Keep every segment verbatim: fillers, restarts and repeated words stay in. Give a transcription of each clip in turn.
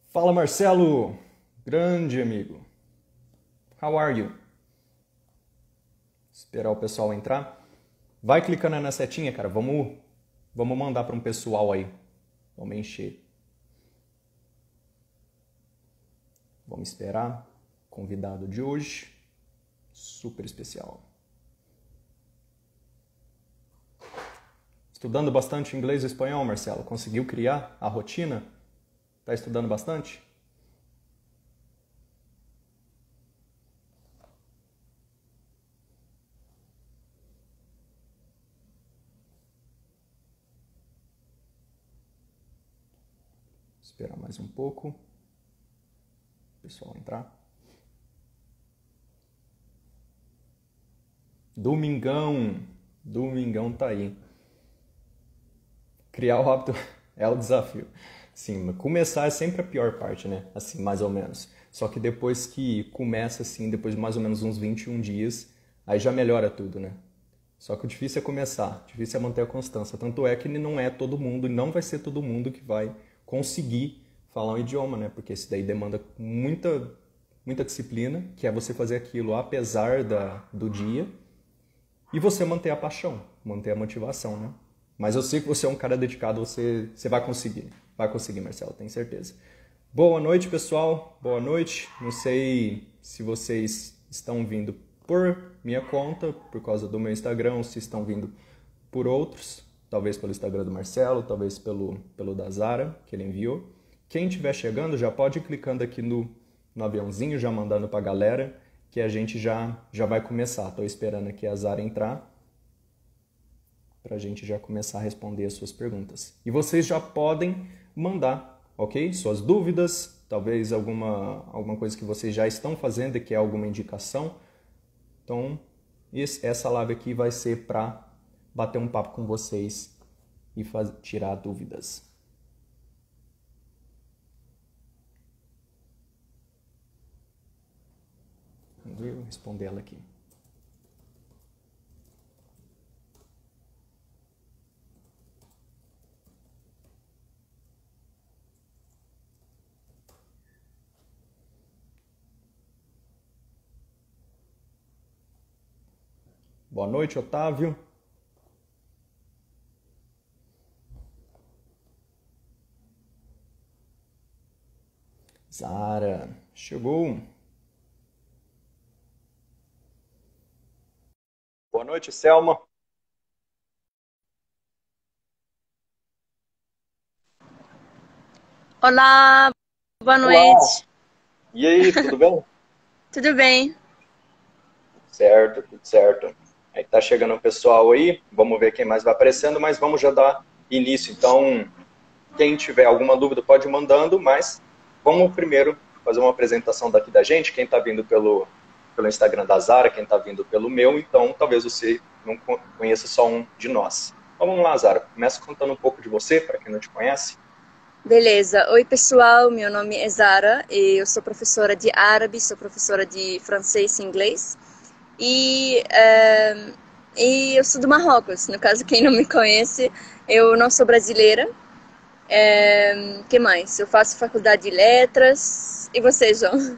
Fala Marcelo, grande amigo. How are you? Esperar o pessoal entrar. Vai clicando aí na setinha, cara. Vamos, vamos mandar para um pessoal aí. Vamos encher. Vamos esperar. Convidado de hoje, super especial. Estudando bastante inglês e espanhol, Marcelo? Conseguiu criar a rotina? Está estudando bastante? Esperar mais um pouco. O pessoal entrar. Domingão. Domingão tá aí. Criar o hábito é o desafio. Sim, começar é sempre a pior parte, né? Assim, mais ou menos. Só que depois que começa, assim, depois de mais ou menos uns vinte e um dias, aí já melhora tudo, né? Só que o difícil é começar, o difícil é manter a constância. Tanto é que não é todo mundo, e não vai ser todo mundo que vai conseguir falar um idioma, né? Porque isso daí demanda muita, muita disciplina, que é você fazer aquilo apesar da, do dia, e você manter a paixão, manter a motivação, né? Mas eu sei que você é um cara dedicado, você, você vai conseguir. Vai conseguir, Marcelo, tenho certeza. Boa noite, pessoal. Boa noite. Não sei se vocês estão vindo por minha conta, por causa do meu Instagram, ou se estão vindo por outros. Talvez pelo Instagram do Marcelo, talvez pelo, pelo da Zara, que ele enviou. Quem estiver chegando, já pode ir clicando aqui no, no aviãozinho, já mandando para a galera, que a gente já, já vai começar. Estou esperando aqui a Zara entrar, para a gente já começar a responder as suas perguntas. E vocês já podem mandar, ok? Suas dúvidas, talvez alguma, alguma coisa que vocês já estão fazendo e que é alguma indicação. Então, esse, essa live aqui vai ser para bater um papo com vocês e faz, tirar dúvidas. Vamos ver, eu responder ela aqui. Boa noite, Otávio. Zara, chegou. Boa noite, Selma. Olá, boa Olá. noite. E aí, tudo bem? Tudo bem? Certo, tudo certo. Aí tá chegando o pessoal aí, vamos ver quem mais vai aparecendo, mas vamos já dar início. Então, quem tiver alguma dúvida pode ir mandando, mas vamos primeiro fazer uma apresentação daqui da gente, quem está vindo pelo, pelo Instagram da Zara, quem está vindo pelo meu, então talvez você não conheça só um de nós. Então vamos lá, Zara, começa contando um pouco de você, para quem não te conhece. Beleza. Oi, pessoal. Meu nome é Zara e eu sou professora de árabe, sou professora de francês e inglês. E, eh, e eu sou do Marrocos. No caso, quem não me conhece, eu não sou brasileira. O que mais? Eu faço faculdade de letras. E você, João?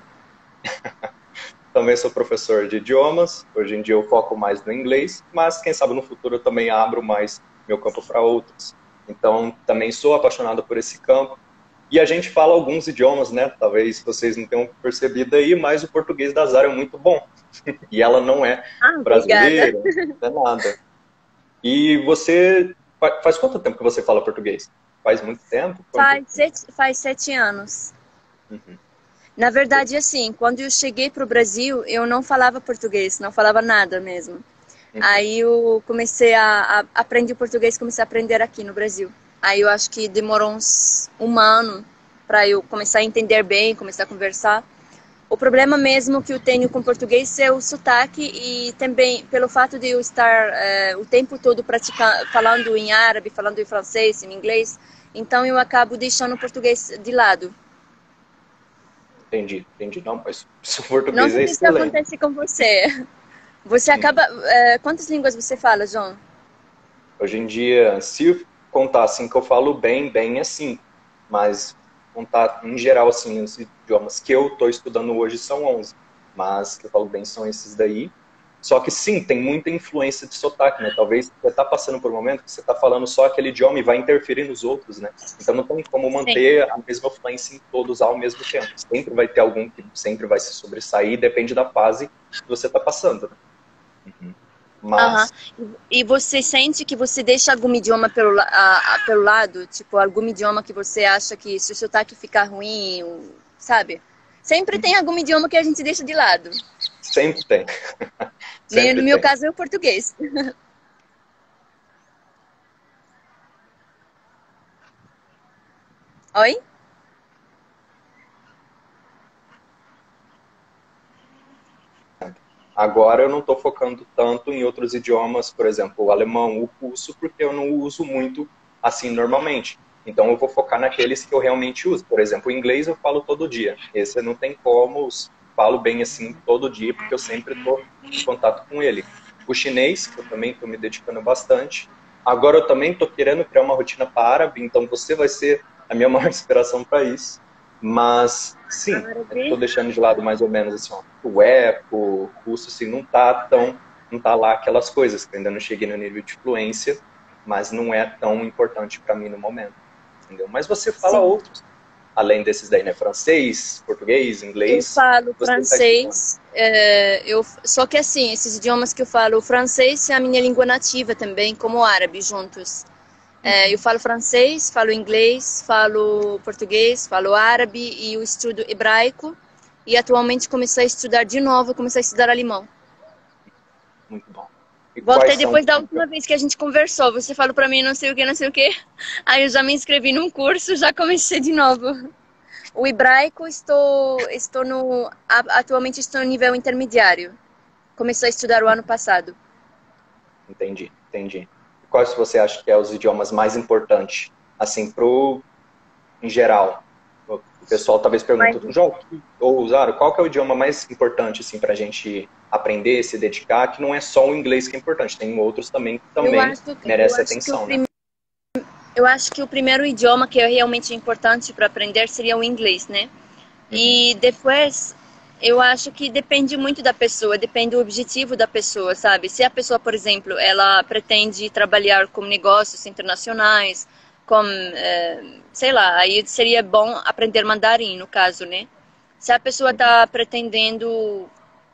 Também sou professor de idiomas, hoje em dia eu foco mais no inglês, mas quem sabe no futuro eu também abro mais meu campo para outros. Então, também sou apaixonado por esse campo. E a gente fala alguns idiomas, né? Talvez vocês não tenham percebido aí, mas o português da Zara é muito bom. E ela não é Ah, obrigada. brasileira, não é nada. E você, faz quanto tempo que você fala português? Faz muito tempo? Quanto? Faz sete, faz sete anos. Uhum. Na verdade, assim, quando eu cheguei para o Brasil, eu não falava português, não falava nada mesmo. Uhum. Aí eu comecei a, a aprender português, comecei a aprender aqui no Brasil. Aí eu acho que demorou uns um ano para eu começar a entender bem, começar a conversar. O problema mesmo que eu tenho com português é o sotaque e também pelo fato de eu estar é, o tempo todo praticando, falando em árabe, falando em francês, em inglês, então eu acabo deixando o português de lado. Entendi, entendi. Não, mas o Não português é sei se isso excelente. acontece com você. Você Uhum. acaba. É, quantas línguas você fala, João? Hoje em dia, se contar assim que eu falo bem, bem é cinco. Mas contato, em geral, assim, os idiomas que eu estou estudando hoje são onze, mas, que eu falo bem, são esses daí. Só que sim, tem muita influência de sotaque, né? Talvez você está passando por um momento que você está falando só aquele idioma e vai interferir nos outros, né? Então não tem como manter sim. a mesma fluência em todos ao mesmo tempo. Sempre vai ter algum que sempre vai se sobressair, depende da fase que você está passando, né? Uhum. Mas... Uhum. E você sente que você deixa algum idioma pelo, a, a, pelo lado? Tipo, algum idioma que você acha que se o sotaque ficar ruim, sabe? Sempre tem algum idioma que a gente deixa de lado. Sempre tem. Sempre no meu tem. caso é o português. Oi? Agora eu não estou focando tanto em outros idiomas, por exemplo, o alemão, o russo, porque eu não uso muito assim normalmente. Então eu vou focar naqueles que eu realmente uso. Por exemplo, o inglês eu falo todo dia. Esse não tem como, falo bem assim todo dia, porque eu sempre estou em contato com ele. O chinês, que eu também estou me dedicando bastante. Agora eu também estou querendo criar uma rotina para árabe, então você vai ser a minha maior inspiração para isso. Mas, sim, estou deixando de lado mais ou menos assim, ó, o eco, o russo, assim, não tá tão, não tá lá aquelas coisas, que eu ainda não cheguei no nível de fluência, mas não é tão importante para mim no momento, entendeu? Mas você fala sim. outros, além desses daí, né? Francês, português, inglês. Eu falo francês, tá é, eu, só que assim, esses idiomas que eu falo, o francês é a minha língua nativa também, como o árabe, juntos. É, eu falo francês, falo inglês, falo português, falo árabe e eu estudo hebraico. E atualmente comecei a estudar de novo, comecei a estudar alemão. Muito bom. E Voltei depois da última vez que a gente conversou. Você falou pra mim não sei o que, não sei o que. Aí eu já me inscrevi num curso, já comecei de novo. O hebraico, estou, estou no, atualmente estou no nível intermediário. Comecei a estudar o ano passado. Entendi, entendi. Quais você acha que é os idiomas mais importantes, assim, pro, em geral? O pessoal talvez pergunte, Mas... João, ou Zara, qual que é o idioma mais importante, assim, pra gente aprender, se dedicar, que não é só o inglês que é importante, tem outros também que também merecem atenção, né? Prim... Eu acho que o primeiro idioma que é realmente importante para aprender seria o inglês, né? Uhum. E depois... Eu acho que depende muito da pessoa, depende do objetivo da pessoa, sabe? Se a pessoa, por exemplo, ela pretende trabalhar com negócios internacionais, com, é, sei lá, aí seria bom aprender mandarim, no caso, né? Se a pessoa está pretendendo,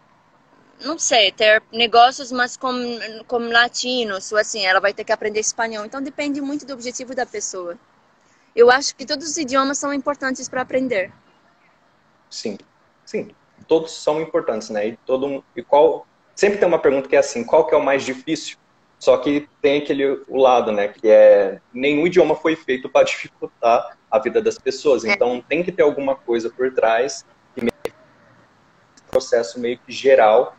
não sei, ter negócios, mas com, com latinos, ou assim, ela vai ter que aprender espanhol. Então depende muito do objetivo da pessoa. Eu acho que todos os idiomas são importantes para aprender. Sim, sim. Todos são importantes, né? E todo e qual sempre tem uma pergunta que é assim, qual que é o mais difícil? Só que tem aquele o lado, né, que é nenhum idioma foi feito para dificultar a vida das pessoas. Então tem que ter alguma coisa por trás que meio que um processo meio que geral.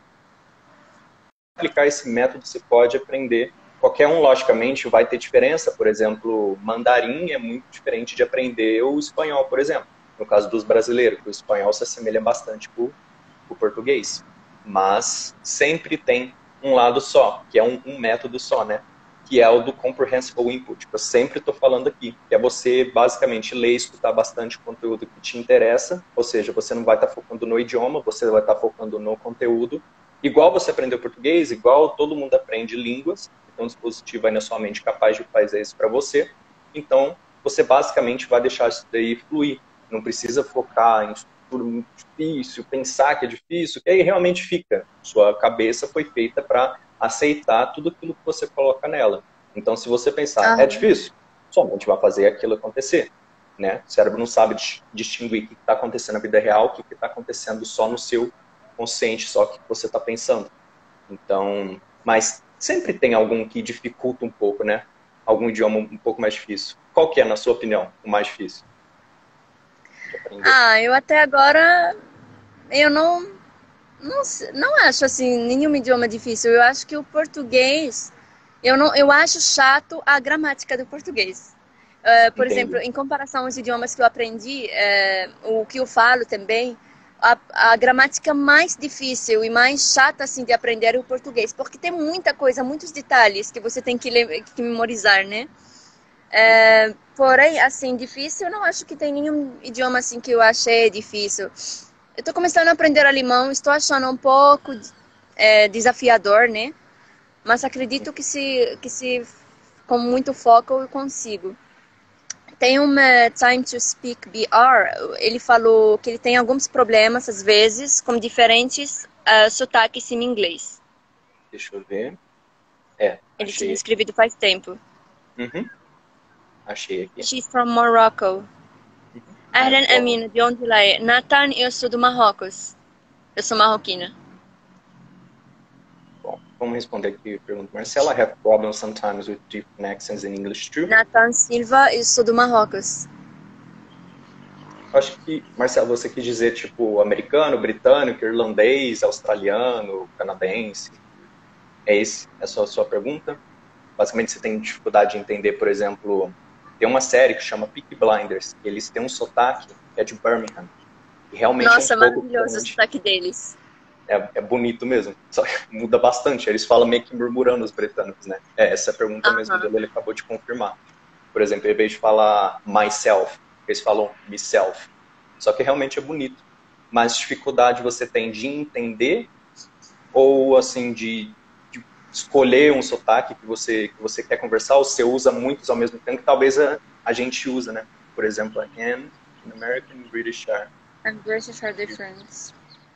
Aplicar esse método você pode aprender. Qualquer um, logicamente, vai ter diferença. Por exemplo, mandarim é muito diferente de aprender o espanhol, por exemplo. No caso dos brasileiros, o espanhol se assemelha bastante com o português. Mas sempre tem um lado só, que é um, um método só, né? Que é o do Comprehensible Input, que eu sempre estou falando aqui. Que é você, basicamente, ler e escutar bastante conteúdo que te interessa. Ou seja, você não vai estar focando no idioma, você vai estar focando no conteúdo. Igual você aprendeu português, igual todo mundo aprende línguas. Então, um dispositivo aí na sua mente capaz de fazer isso para você. Então, você basicamente vai deixar isso daí fluir. Não precisa focar em estudo muito difícil, pensar que é difícil, que aí realmente fica. Sua cabeça foi feita para aceitar tudo aquilo que você coloca nela. Então, se você pensar, ah. é difícil, sua mente vai fazer aquilo acontecer. Né? O cérebro não sabe distinguir o que está acontecendo na vida real, o que está acontecendo só no seu consciente, só que você está pensando. Então, mas sempre tem algum que dificulta um pouco, né? Algum idioma um pouco mais difícil. Qual que é, na sua opinião, o mais difícil? Ah, eu até agora, eu não, não, não acho assim, nenhum idioma difícil. Eu acho que o português, eu, não, eu acho chato a gramática do português. Uh, por Entendi. Exemplo, em comparação aos idiomas que eu aprendi, uh, o que eu falo também, a, a gramática mais difícil e mais chata assim, de aprender é o português, porque tem muita coisa, muitos detalhes que você tem que, que memorizar, né? É, porém, assim, difícil, eu não acho que tem nenhum idioma assim que eu achei difícil. Eu tô começando a aprender alemão, estou achando um pouco é, desafiador, né? Mas acredito que se, que se com muito foco eu consigo. Tem uma Time to Speak B R, ele falou que ele tem alguns problemas, às vezes, com diferentes uh, sotaques em inglês. Deixa eu ver. É, Ele tinha achei. escrevido faz tempo. Uhum. Achei aqui. She's from Morocco. Uhum. Ahlan Ah, Amina, de onde ela é? Nathan, eu sou do Marrocos. Eu sou marroquina. bom, vamos responder aqui a pergunta. Marcela, I have problems sometimes with different accents in English too. Nathan Silva, eu sou do Marrocos. Acho que, Marcelo, você quis dizer, tipo, americano, britânico, irlandês, australiano, canadense. É esse? Essa é a sua pergunta? Basicamente, você tem dificuldade de entender, por exemplo, tem uma série que chama Peaky Blinders, e eles têm um sotaque que é de Birmingham. E realmente Nossa, é um pouco maravilhoso o diferente. sotaque deles. É, é bonito mesmo. Só que muda bastante. Eles falam meio que murmurando, os britânicos, né? É, essa pergunta mesmo Aham. dele, ele acabou de confirmar. Por exemplo, em vez de falar myself, eles falam myself. Só que realmente é bonito. Mas dificuldade você tem de entender ou, assim, de, de escolher um sotaque que você, que você quer conversar, ou você usa muitos ao mesmo tempo, que talvez a, a gente usa, né? Por exemplo, and in American and British are. And British are different.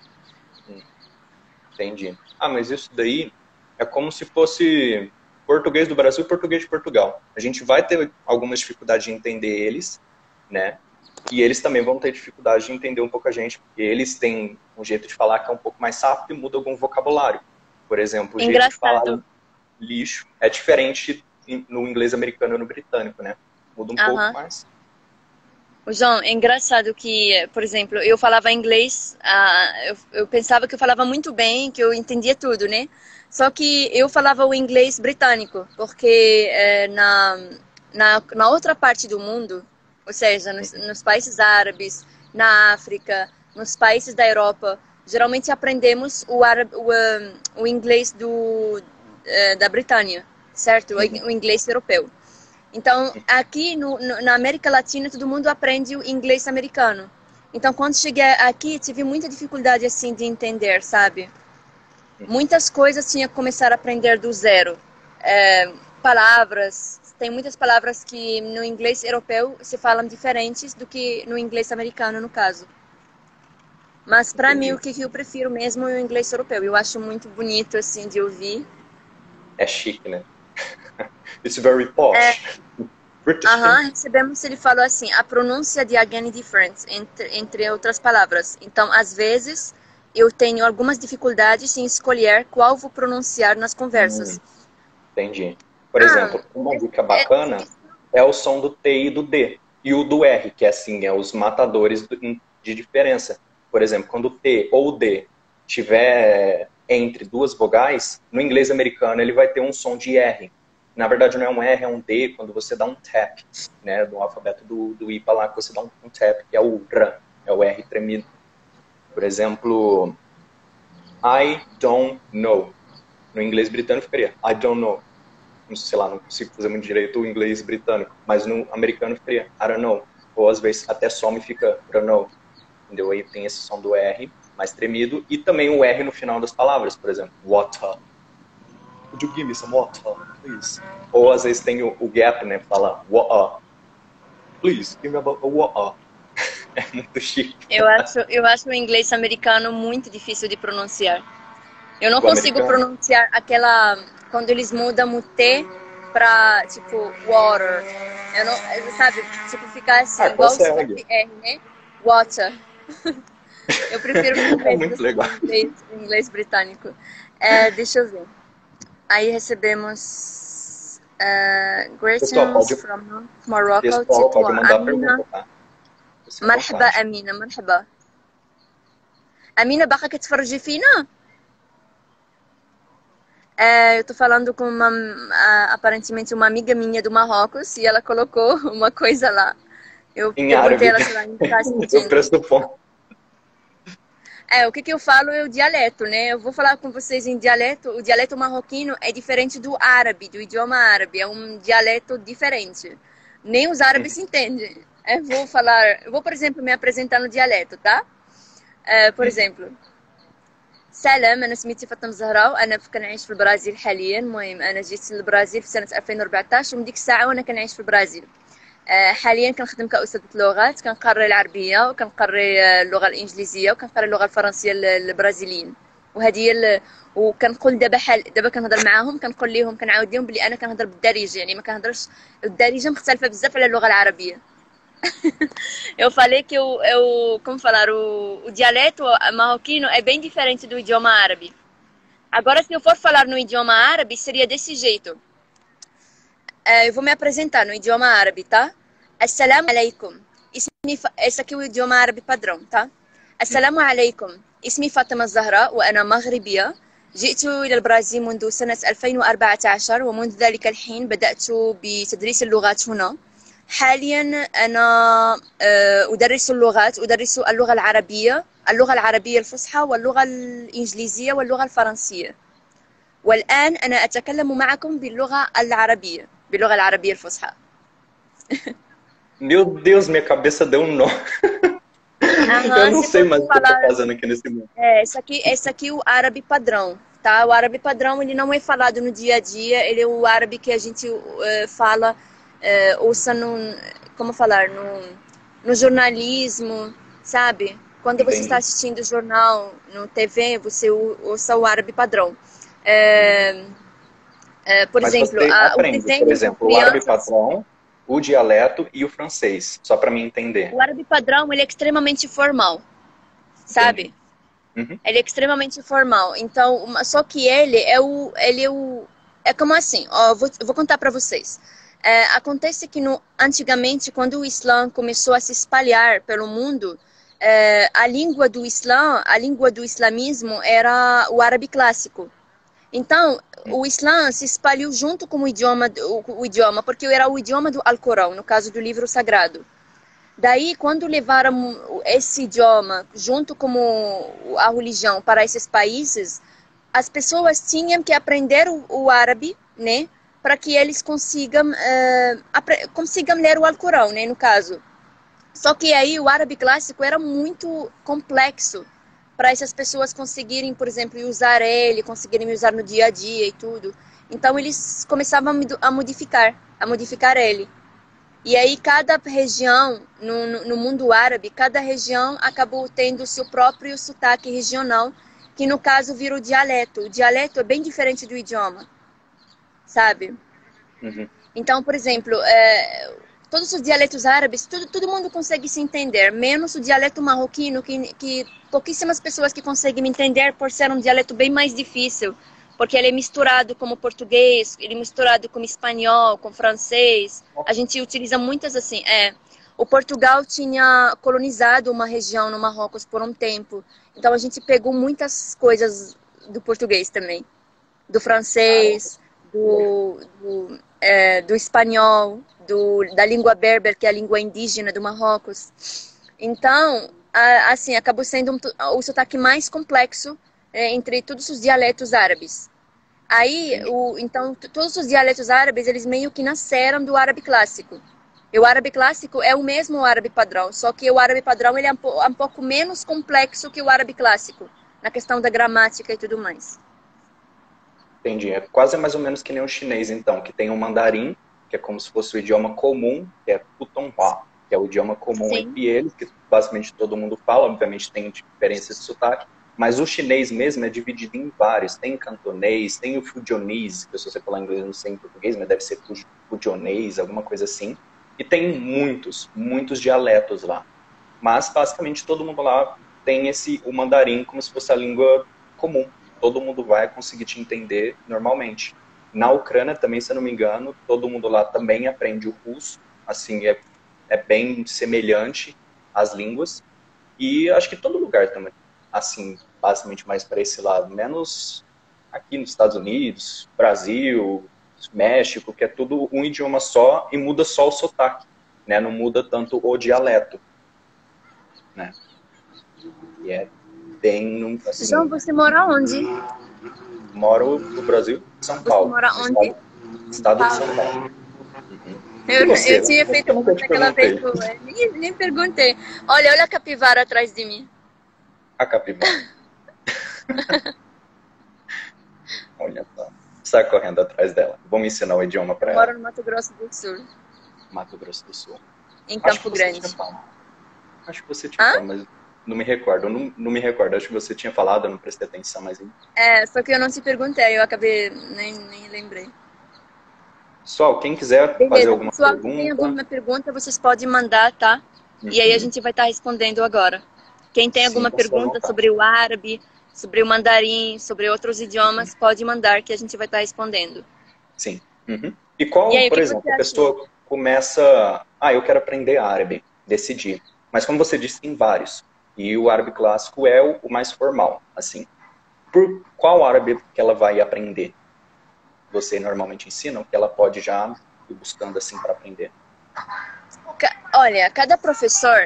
Entendi. Ah, mas isso daí é como se fosse português do Brasil e português de Portugal. A gente vai ter algumas dificuldades de entender eles, né? E eles também vão ter dificuldade de entender um pouco a gente, porque eles têm um jeito de falar que é um pouco mais rápido e muda algum vocabulário. Por exemplo, o jeito de falar Engraçado. lixo é diferente no inglês americano e no britânico, né? Muda um Aham. pouco mais. O João, é engraçado que, por exemplo, eu falava inglês, ah, eu, eu pensava que eu falava muito bem, que eu entendia tudo, né? Só que eu falava o inglês britânico, porque eh, na, na, na outra parte do mundo, ou seja, nos, nos países árabes, na África, nos países da Europa, geralmente aprendemos o, árabe, o, um, o inglês do, eh, da Britânia, certo? O, o inglês europeu. Então, aqui no, no, na América Latina, todo mundo aprende o inglês americano. Então, quando cheguei aqui, tive muita dificuldade, assim, de entender, sabe? Muitas coisas tinha que começar a aprender do zero. É, palavras, tem muitas palavras que no inglês europeu se falam diferentes do que no inglês americano, no caso. Mas, para mim, o que eu prefiro mesmo é o inglês europeu. Eu acho muito bonito, assim, de ouvir. É chique, né? It's very posh. É. Aham, uhum, recebemos, ele falou assim, a pronúncia de again is different, entre, entre outras palavras. Então, às vezes, eu tenho algumas dificuldades em escolher qual vou pronunciar nas conversas. Hum, entendi. Por ah, exemplo, uma dica bacana é... é o som do T e do D. E o do R, que é assim, é os matadores de diferença. Por exemplo, quando o T ou o D tiver entre duas vogais, no inglês americano ele vai ter um som de R. Na verdade não é um R, é um D, quando você dá um tap, né, no alfabeto do, do I P A lá, que você dá um, um tap, que é o R, é o R tremido. Por exemplo, I don't know. No inglês britânico ficaria I don't know. Não sei lá, não consigo fazer muito direito o inglês britânico, mas no americano ficaria I don't know. Ou às vezes até some e fica I don't know. Entendeu? Aí tem esse som do R mais tremido e também o R no final das palavras, por exemplo, water. Would you give me some water, please? Ou às vezes tem o, o gap, né? Fala water. Please, give me a water. É muito chique. Eu acho, eu acho o inglês americano muito difícil de pronunciar. Eu não o consigo americano. pronunciar aquela... Quando eles mudam o T pra, tipo, water. Eu não... Sabe? Tipo, ficar assim, ah, igual o R, né? Water. Eu prefiro o inglês, é muito legal. inglês, inglês britânico. É, deixa eu ver. Aí recebemos uh, greetings from Morocco. Pessoal, pode mandar pergunta, tá? مرحبا أمينة مرحبا أمينة baka كتفرجي فينا é, eu tô falando com uma uh, aparentemente uma amiga minha do Marrocos e ela colocou uma coisa lá eu em perguntei árabe. ela se ela não tá assistindo. Eu pressuponho. É, o que, que eu falo é o dialeto, né? Eu vou falar com vocês em dialeto. O dialeto marroquino é diferente do árabe, do idioma árabe. É um dialeto diferente. Nem os árabes entendem. Eu vou falar, eu vou, por exemplo, me apresentar no dialeto, tá? Uh, por exemplo, سلام، أنا سميتي فاطمة زهراء وأنا كنعيش في البرازيل حاليا. المهم أنا جيت للبرازيل في سنة ألفين وأربعطاش ومن ديك الساعة وأنا كنعيش في البرازيل. حاليا كنخدم كأستاذة لغات، كنقري العربية وكنقري اللغة الإنجليزية وكنقري اللغة الفرنسية للبرازيليين. وهذه هي ال... وكنقول دابا حال دابا كنهضر معاهم كنقول لهم كنعاود لهم بلي أنا كنهضر بالدارجة، يعني ما كنهضرش الدارجة مختلفة بزاف على اللغة العربية. Eu falei que o, eu, como falar, o, o dialeto marroquino é bem diferente do idioma árabe. Agora, se eu for falar no idioma árabe, seria desse jeito. É, eu vou me apresentar no idioma árabe, tá? Assalamu alaikum. Esse aqui é o idioma árabe padrão, tá? Assalamu alaikum. اسمي فاطمة الزهراء وأنا مغربية. جئت إلى البرازيل منذ سنة ألفين وأربعة عشر ومنذ ذلك الحين بدأت بتدريس اللغات هنا. حاليا أنا أدرس اللغات، أدرس اللغة العربية، اللغة العربية الفصحى واللغة الإنجليزية واللغة الفرنسية. والآن أنا أتكلم معكم باللغة العربية، باللغة العربية الفصحى. Meu Deus, minha cabeça deu um nó. Aham, eu não sei mais o que eu tô fazendo aqui nesse mundo. É, esse aqui, esse aqui é o árabe padrão, tá? O árabe padrão, ele não é falado no dia a dia, ele é o árabe que a gente uh, fala, uh, ouça no, como falar, no, no jornalismo, sabe? Quando Entendi. Você está assistindo o jornal no T V, você ouça o árabe padrão. É, é, por Mas exemplo, você a, aprende, o desenho por exemplo, crianças, o árabe padrão, o dialeto e o francês, só para mim entender. O árabe padrão, ele é extremamente formal, sabe? Uhum. Ele é extremamente formal. Então, só que ele é o, ele é o, é como assim. Ó, vou, vou contar para vocês. É, acontece que no, antigamente, quando o Islã começou a se espalhar pelo mundo, é, a língua do Islã, a língua do islamismo era o árabe clássico. Então, o Islã se espalhou junto com o idioma, o, o idioma, porque era o idioma do Alcorão, no caso do livro sagrado. Daí, quando levaram esse idioma junto com a religião para esses países, as pessoas tinham que aprender o, o árabe, né, para que eles consigam, uh, consigam ler o Alcorão, né, no caso. Só que aí o árabe clássico era muito complexo para essas pessoas conseguirem, por exemplo, usar ele, conseguirem usar no dia a dia e tudo. Então eles começavam a modificar, a modificar ele. E aí cada região, no, no, no mundo árabe, cada região acabou tendo o seu próprio sotaque regional, que no caso vira o dialeto. O dialeto é bem diferente do idioma, sabe? Uhum. Então, por exemplo, é, todos os dialetos árabes, todo, todo mundo consegue se entender, menos o dialeto marroquino, que, que pouquíssimas pessoas que conseguem me entender por ser um dialeto bem mais difícil, porque ele é misturado com o português, ele é misturado com o espanhol, com o francês. A gente utiliza muitas assim. É, o Portugal tinha colonizado uma região no Marrocos por um tempo, então a gente pegou muitas coisas do português também, do francês, do, do, é, do espanhol, do, da língua berber, que é a língua indígena do Marrocos. Então, a, assim, acabou sendo um, o sotaque mais complexo é, entre todos os dialetos árabes. Aí, o, então, todos os dialetos árabes, eles meio que nasceram do árabe clássico. E o árabe clássico é o mesmo árabe padrão, só que o árabe padrão ele é um, um pouco menos complexo que o árabe clássico, na questão da gramática e tudo mais. Entendi. É quase mais ou menos que nem o chinês, então, que tem o mandarim, que é como se fosse o idioma comum, que é Putonghua, que é o idioma comum Sim. entre eles, que basicamente todo mundo fala, obviamente tem diferenças de sotaque, mas o chinês mesmo é dividido em vários. Tem cantonês, tem o fujionês, que se você falar inglês, não sei em português, mas deve ser fujionês, alguma coisa assim. E tem muitos, muitos dialetos lá. Mas, basicamente, todo mundo lá tem esse, o mandarim como se fosse a língua comum. Todo mundo vai conseguir te entender normalmente. Na Ucrânia, também, se eu não me engano, todo mundo lá também aprende o russo. Assim, é, é bem semelhante às línguas. E acho que todo lugar também. Assim, basicamente mais para esse lado, menos aqui nos Estados Unidos, Brasil, México, que é tudo um idioma só e muda só o sotaque, né? Não muda tanto o dialeto, né? E é bem... Assim, João, você mora onde? Moro no Brasil, São Paulo. Você mora onde? Estado, estado de São Paulo. Uhum. Eu, E você? eu tinha feito Eu nunca te aquela vez, perguntei. eu nem, nem perguntei. Olha, olha a capivara atrás de mim. A capivara. Olha só. Sai correndo atrás dela. Vamos ensinar o idioma Eu para moro ela. no Mato Grosso do Sul, Mato Grosso do Sul. em Acho que Campo você Grande. tinha falado. Acho que você tinha Hã? falado, mas não me recordo. Eu não, não me recordo. Acho que você tinha falado, eu não prestei atenção, mas... É, só que eu não te perguntei, eu acabei, nem, nem lembrei. Pessoal, quem quiser fazer Beleza, alguma pessoal, se tem pergunta... alguma pergunta, vocês podem mandar, tá? E aí a Uhum. gente vai estar respondendo agora. Quem tem alguma Sinta-se à pergunta vontade. sobre o árabe, sobre o mandarim, sobre outros idiomas, pode mandar que a gente vai estar respondendo. Sim. Uhum. E E qual, aí, o por que que você exemplo, a achou? pessoa começa... Ah, eu quero aprender árabe. Decidi. Mas como você disse, tem vários. E o árabe clássico é o, o mais formal, assim. Por qual árabe que ela vai aprender? Você normalmente ensina o que ela pode já ir buscando assim para aprender? Ca- Olha, cada professor,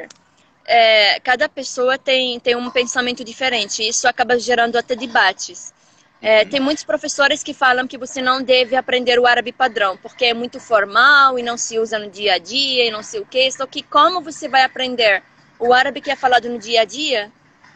é, cada pessoa tem, tem um pensamento diferente. Isso acaba gerando até debates. É, Uhum. tem muitos professores que falam que você não deve aprender o árabe padrão, porque é muito formal e não se usa no dia a dia e não sei o quê. Só que como você vai aprender o árabe que é falado no dia a dia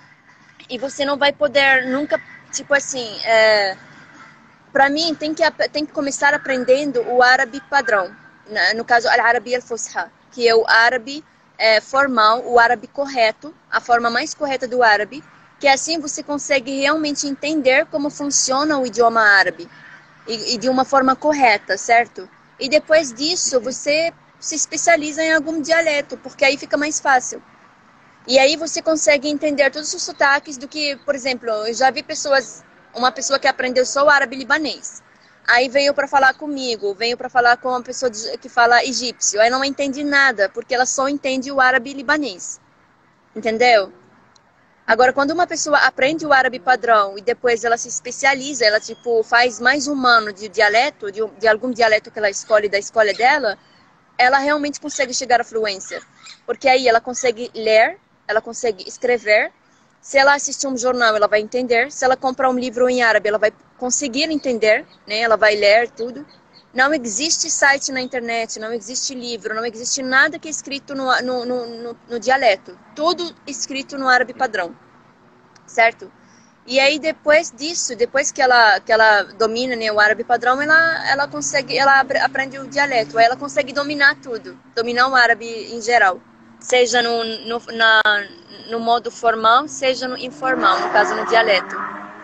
e você não vai poder nunca, tipo assim, é, para mim tem que, tem que começar aprendendo o árabe padrão. No caso, o árabe al-fusha, que é o árabe é, formal, o árabe correto, a forma mais correta do árabe, que assim você consegue realmente entender como funciona o idioma árabe e, e de uma forma correta, certo? E depois disso Uhum. você se especializa em algum dialeto, porque aí fica mais fácil. E aí você consegue entender todos os sotaques do que, por exemplo, eu já vi pessoas, uma pessoa que aprendeu só o árabe libanês. Aí veio para falar comigo, veio para falar com uma pessoa que fala egípcio. Aí não entende nada, porque ela só entende o árabe libanês. Entendeu? Agora, quando uma pessoa aprende o árabe padrão e depois ela se especializa, ela tipo faz mais um ano de dialeto, de, de algum dialeto que ela escolhe da escola dela, ela realmente consegue chegar à fluência. Porque aí ela consegue ler, ela consegue escrever. Se ela assistir um jornal, ela vai entender. Se ela comprar um livro em árabe, ela vai conseguir entender, né? Ela vai ler tudo. Não existe site na internet, não existe livro, não existe nada que é escrito no, no, no, no, no dialeto. Tudo escrito no árabe padrão, certo? E aí depois disso, depois que ela que ela domina, né, o árabe padrão, ela ela consegue, ela aprende o dialeto, aí ela consegue dominar tudo, dominar o árabe em geral, seja no no, na, no modo formal, seja no informal, no caso no dialeto.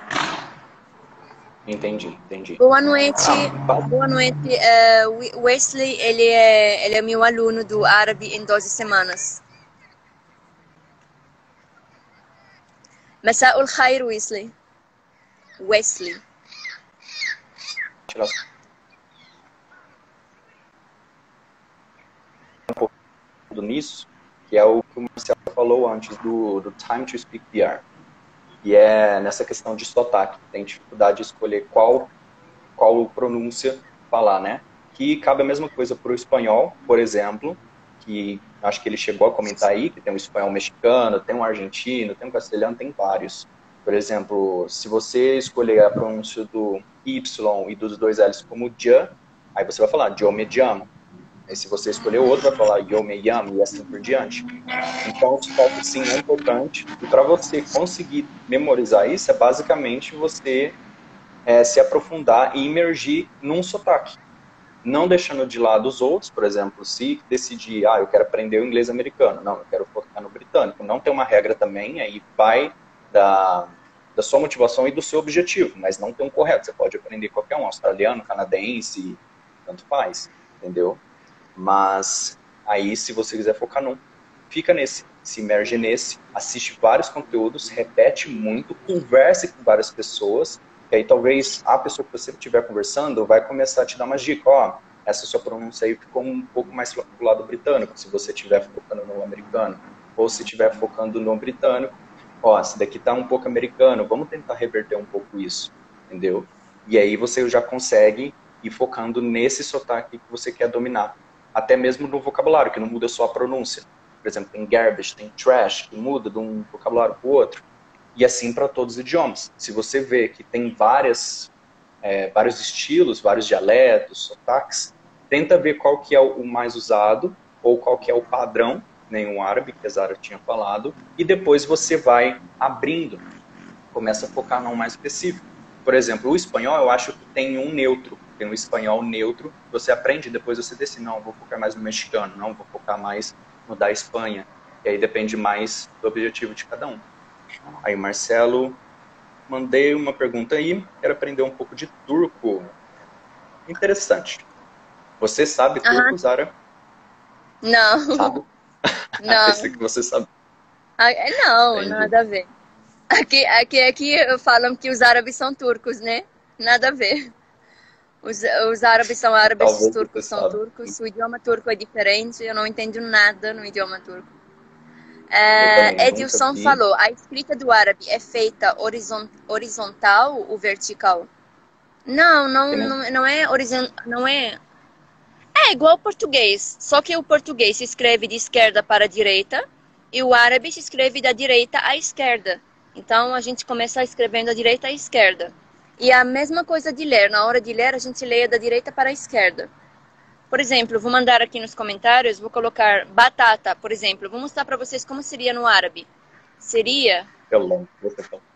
Entendi, entendi. Boa noite, Ah, boa noite. Uh, Wesley, ele é ele é meu aluno do árabe em doze semanas. مساء الخير Wesley. Wesley. tirar um pouco nisso, que é o que o Marcelo falou antes do, do time to speak the art. E é nessa questão de sotaque, tem dificuldade de escolher qual, qual pronúncia falar, né? Que cabe a mesma coisa para o espanhol, por exemplo, que acho que ele chegou a comentar aí, que tem um espanhol mexicano, tem um argentino, tem um castelhano, tem vários. Por exemplo, se você escolher a pronúncia do Y e dos dois L's como ja, aí você vai falar yo me llamo. Aí se você escolher o outro, vai falar yo me llamo e assim por diante. Então, o sotaque sim é importante. E para você conseguir memorizar isso, é basicamente você é, se aprofundar e imergir num sotaque. Não deixando de lado os outros, por exemplo, se decidir, ah, eu quero aprender o inglês americano. Não, eu quero focar no britânico. Não tem uma regra também, aí vai da, da sua motivação e do seu objetivo, mas não tem um correto. Você pode aprender qualquer um, australiano, canadense, tanto faz, entendeu? Mas aí, se você quiser focar num, fica nesse, se imerge nesse, assiste vários conteúdos, repete muito, converse com várias pessoas, e aí talvez a pessoa que você estiver conversando vai começar a te dar uma dica, ó, essa sua pronúncia aí ficou um pouco mais pro lado britânico, se você estiver focando no americano, ou se estiver focando no britânico, ó, esse daqui tá um pouco americano, vamos tentar reverter um pouco isso, entendeu? E aí você já consegue ir focando nesse sotaque que você quer dominar. Até mesmo no vocabulário, que não muda só a pronúncia. Por exemplo, tem garbage, tem trash, que muda de um vocabulário para o outro. E assim para todos os idiomas. Se você vê que tem várias, é, vários estilos, vários dialetos, sotaques, tenta ver qual que é o mais usado, ou qual que é o padrão, nenhum árabe, que a Zara tinha falado, e depois você vai abrindo, começa a focar num mais específico. Por exemplo, o espanhol, eu acho que tem um neutro, tem um espanhol neutro, você aprende, depois você decide, não, vou focar mais no mexicano, não, vou focar mais no da Espanha, e aí depende mais do objetivo de cada um. Aí, Marcelo, mandei uma pergunta aí, quero aprender um pouco de turco. Interessante. Você sabe turco, Aham. Zara? Não, Sabe? Esse não. que você sabe. Ah, é, não, Entendi. nada a ver. Aqui, aqui, aqui falam que os árabes são turcos, né? Nada a ver. Os, os árabes são árabes, os Talvez você turcos são sabe. turcos. O idioma turco é diferente, eu não entendo nada no idioma turco. Eu também É, nunca Edilson vi. falou, a escrita do árabe é feita horizon- horizontal ou vertical? Não, não, Que nem- não, não é horizontal, não é. É igual ao português, só que o português se escreve de esquerda para a direita e o árabe se escreve da direita à esquerda. Então a gente começa escrevendo da direita à esquerda. E a mesma coisa de ler, na hora de ler a gente lê da direita para a esquerda. Por exemplo, vou mandar aqui nos comentários, vou colocar batata, por exemplo. Vou mostrar para vocês como seria no árabe. Seria Eu lembro que você falou.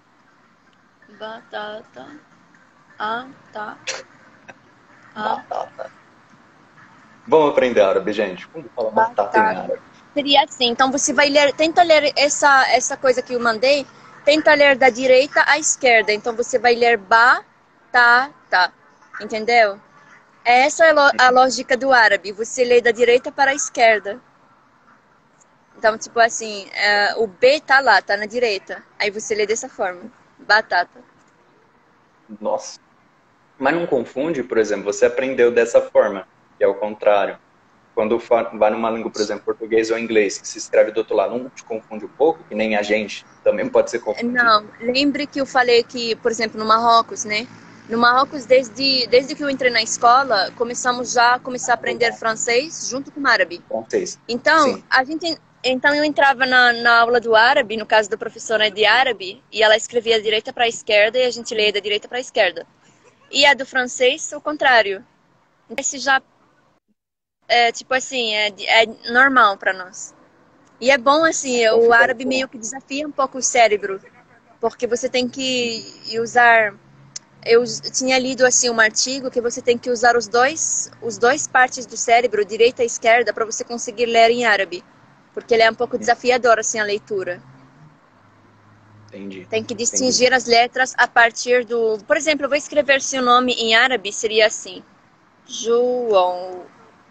batata, a, tá, a, Batata. Vamos aprender árabe, gente. Como fala batata em batata. árabe? Seria assim. Então você vai ler, tenta ler essa, essa coisa que eu mandei, tenta ler da direita à esquerda. Então você vai ler ba, ta, ta. Entendeu? Essa é a lógica do árabe. Você lê da direita para a esquerda. Então, tipo assim, é, o B tá lá, tá na direita. Aí você lê dessa forma. Batata. Nossa. Mas não confunde, por exemplo, você aprendeu dessa forma, que é o contrário. Quando vai numa língua, por exemplo, português ou inglês, que se escreve do outro lado, não te confunde um pouco, que nem a gente também pode ser confundido. Não, lembre que eu falei que, por exemplo, no Marrocos, né? No Marrocos, desde, desde que eu entrei na escola, começamos já a começar a aprender francês junto com o árabe. Francês. Então, Sim. a gente, então eu entrava na, na aula do árabe, no caso da professora de árabe, e ela escrevia da direita para a esquerda e a gente lia da direita para a esquerda. E a do francês, o contrário. Esse já é tipo assim, é, é normal para nós. E é bom assim, Então o fica árabe bom. meio que desafia um pouco o cérebro, porque você tem que usar. Eu tinha lido assim um artigo que você tem que usar os dois, os dois partes do cérebro, direita e esquerda, para você conseguir ler em árabe, porque ele é um pouco desafiador assim a leitura. Entendi. Tem que Entendi. distinguir as letras a partir do, por exemplo, eu vou escrever seu nome em árabe, seria assim, João.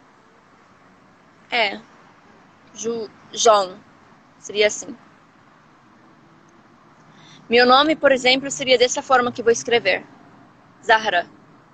É, Ju, João. Seria assim. Meu nome, por exemplo, seria dessa forma que vou escrever. Zahra.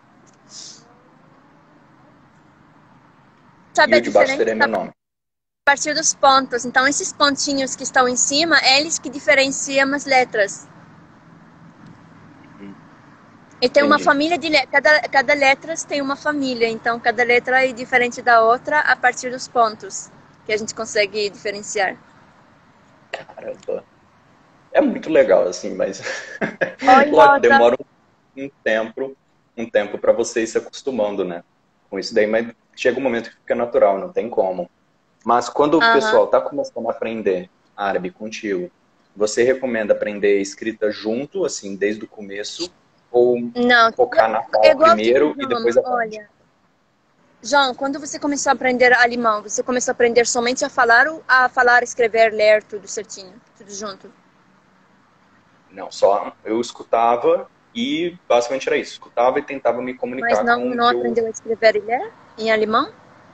E Sabe a o de baixo diferença seria meu nome. a partir dos pontos. Então, esses pontinhos que estão em cima, eles que diferenciam as letras. Hum, E tem uma Entendi. família de letras. Cada, cada letra tem uma família. Então, cada letra é diferente da outra a partir dos pontos que a gente consegue diferenciar. Caramba. É muito legal, assim, mas Oi, lógico, Rosa. demora um tempo, um tempo para você ir se acostumando, né? Com isso daí, mas chega um momento que fica natural, não tem como. Mas quando o Aham. pessoal está começando a aprender árabe contigo, você recomenda aprender escrita junto, assim, desde o começo, ou Não, focar na é fala igual tipo primeiro e depois idioma. aprende? Olha, João, quando você começou a aprender alemão, você começou a aprender somente a falar ou a falar, escrever, ler, tudo certinho, tudo junto? Não, só eu escutava e basicamente era isso. Escutava e tentava me Mas comunicar não, com o não que eu aprendeu a escrever e ler em alemão?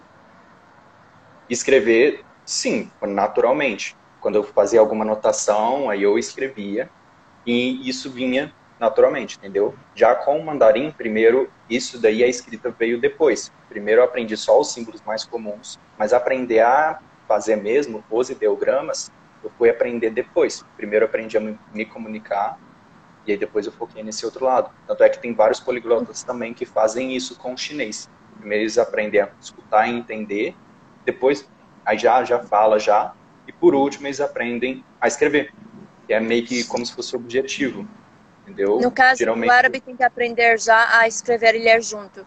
escrever, sim, naturalmente. Quando eu fazia alguma anotação, aí eu escrevia e isso vinha naturalmente, entendeu? Já com o mandarim, primeiro, isso daí a escrita veio depois. Primeiro eu aprendi só os símbolos mais comuns, mas aprender a fazer mesmo os ideogramas, eu fui aprender depois. Primeiro eu aprendi a me comunicar e aí depois eu foquei nesse outro lado. Tanto é que tem vários poliglotas também que fazem isso com o chinês. Primeiro eles aprendem a escutar e entender, depois aí já, já fala já, e por último eles aprendem a escrever. Que é meio que como se fosse objetivo, No entendeu? caso, o Geralmente, árabe tem que aprender já a escrever e ler junto.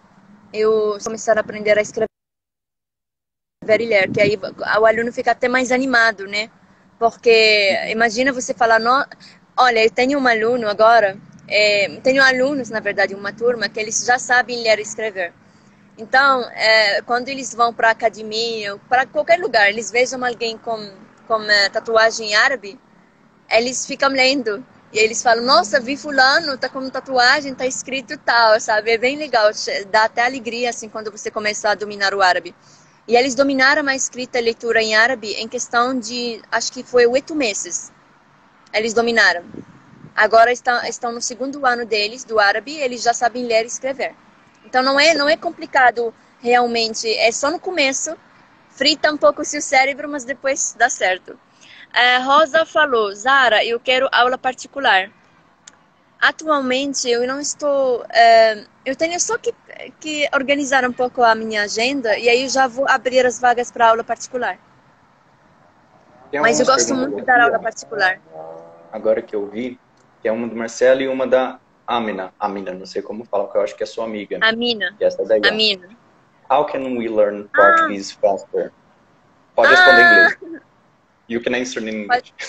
eu começar a aprender a escrever e ler, que aí o aluno fica até mais animado, né? Porque Uhum. imagina você falar, no... olha, eu tenho um aluno agora, é, tenho alunos, na verdade, uma turma, que eles já sabem ler e escrever. Então, é, quando eles vão para a academia, para qualquer lugar, eles vejam alguém com, com é, tatuagem árabe, eles ficam lendo. E eles falam, nossa, vi fulano, tá com tatuagem, tá escrito tal, sabe? É bem legal, dá até alegria, assim, quando você começa a dominar o árabe. E eles dominaram a escrita e leitura em árabe em questão de, acho que foi oito meses. Eles dominaram. Agora estão, estão no segundo ano deles, do árabe, eles já sabem ler e escrever. Então não é, não é complicado realmente, é só no começo, frita um pouco o seu cérebro, mas depois dá certo. A Rosa falou, Zara, eu quero aula particular. Atualmente eu não estou, uh, eu tenho só que, que organizar um pouco a minha agenda e aí eu já vou abrir as vagas para aula particular. Tem Mas eu algumas gosto perguntas muito de dar aqui, aula ó, particular. agora que eu vi, que é uma do Marcelo e uma da Amina. Amina, não sei como fala, porque eu acho que é sua amiga, né? Amina, E essa daí, ó. Amina. How can we learn Ah, Portuguese faster? Pode responder em ah, inglês. You can answer in pode- English.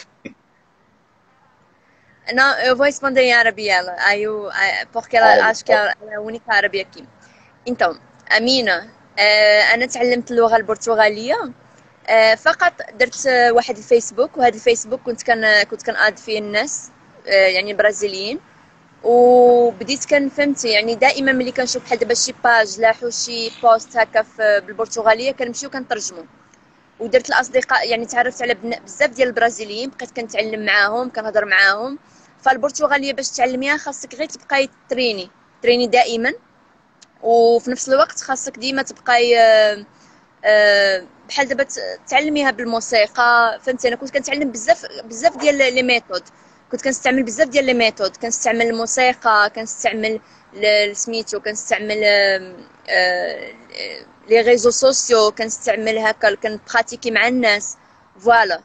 não, eu vou responder em árabe ela, aí eu, ah, porque ela Árabe. acho que ela ela é a única árabe aqui. então أمينة آه، أنا تعلمت اللغة البرتغالية آه، فقط درت آه، واحد الفيسبوك وهذا الفيسبوك كنت كان كنت كنقاد فيه الناس آه، يعني البرازيليين وبديت كان فهمتي يعني دائما ملي كنشوف بحال دابا شي باج لاحو شي بوست هكا في- بالبرتغاليه كنمشي وكنترجمو ودرت الاصدقاء يعني تعرفت على بن- بزاف ديال البرازيليين بقيت كنتعلم معاهم كنهضر معاهم فالبرتغاليه باش تعلميها خاصك غير تبقاي تريني تريني دائما وفي نفس الوقت خاصك ديما تبقاي آه، آه، بحال دابا ت- تعلميها بالموسيقى فهمتي انا كنت كنتعلم بزاف بزاف ديال لي ميثود كنت كنستعمل بزاف ديال لي ميثود كنستعمل الموسيقى كنستعمل ل- سميتو كنستعمل آه، آه، لي ريزو سوسيو كنستعمل هكا كنبراتيكي مع الناس فوالا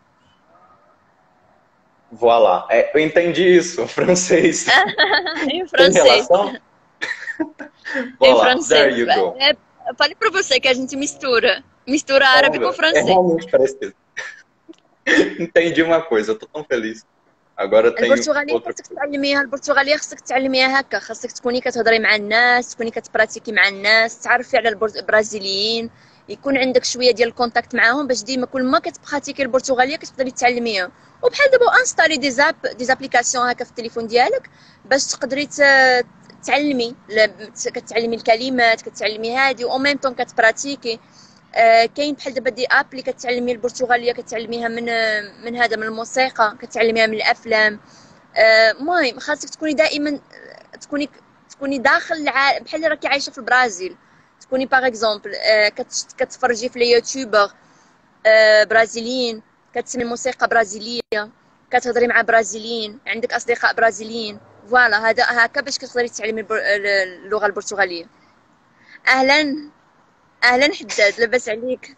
Voilà. É, eu entendi isso, francês. em Tem francês relação? em Voilà, there francês you go. é, falei pra você que a gente mistura mistura árabe com Caramba, é francês. realmente parecido. Entendi uma coisa, eu tô tão feliz. Agora tenho البرتغالية outra خاصك coisa. تعلميها البرتغالية خاصك تعلميها هكا خاصك تكوني كتهضري مع الناس تكوني كتبراتيكي مع الناس تعرفي على البر- البرازيليين يكون عندك شويه ديال الكونتاكت معاهم باش ديما كل ما كتبراتيكي البرتغاليه كتقدري تعلميها وبحال دابا انستالي دي زاب دي زابليكاسيون هكا في التليفون ديالك باش تقدري ت- تعلمي ل- كتعلمي الكلمات كتعلمي هادي و ميم طون كتبراتيكي آه، كاين بحال دابا دي اب اللي كتعلمي البرتغاليه كتعلميها من من هذا من الموسيقى كتعلميها من الافلام المهم خاصك تكوني دائما تكوني تكوني داخل العالم بحال اللي راكي عايشه في البرازيل تكوني باغ اكزومبل كتفرجي في اليوتيوبر آه، برازيليين كتسمعي موسيقى برازيليه كتهضري مع برازيليين عندك اصدقاء برازيليين فوالا هذا هكا باش كتقدري تعلمي البر- اللغه البرتغاليه اهلا اهلا حداد لاباس عليك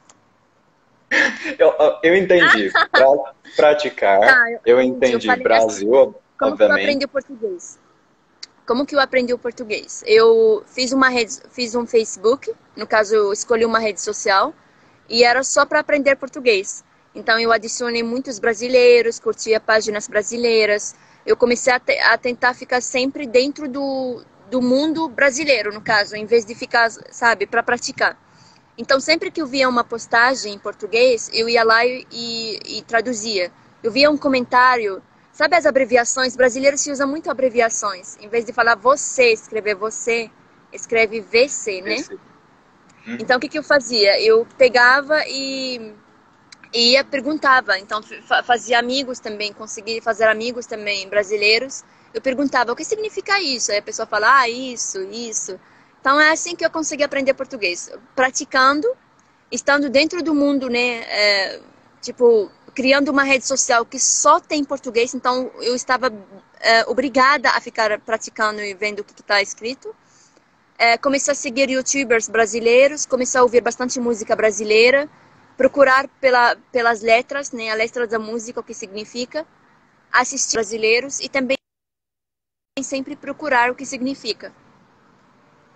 Eu, eu entendi. Pra tá praticar, eu gente, eu entendi falei assim Brasil, como que eu obviamente. aprendi o português como que eu aprendi o português? Eu fiz uma rede, fiz um Facebook, no caso eu escolhi uma rede social e era só para aprender português. Então eu adicionei muitos brasileiros, curtia páginas brasileiras. Eu comecei a, te, a tentar ficar sempre dentro do, do mundo brasileiro, no caso, em vez de ficar, sabe, para praticar. Então sempre que eu via uma postagem em português, eu ia lá e, e, e traduzia. Eu via um comentário. Sabe as abreviações? Brasileiros se usa muito abreviações. Em vez de falar você, escrever você, escreve V C, né? Esse. Uhum. Então o que, que eu fazia? Eu pegava e, e ia perguntava. Então fa- fazia amigos também, consegui fazer amigos também brasileiros. Eu perguntava o que significa isso? Aí a pessoa fala, ah, isso, isso. Então é assim que eu consegui aprender português. Praticando, estando dentro do mundo, né? É, tipo, criando uma rede social que só tem português, então eu estava é, obrigada a ficar praticando e vendo o que está escrito. É, comecei a seguir youtubers brasileiros, comecei a ouvir bastante música brasileira, procurar pela, pelas letras, né? A letra da música, o que significa, assistir brasileiros e também sempre procurar o que significa.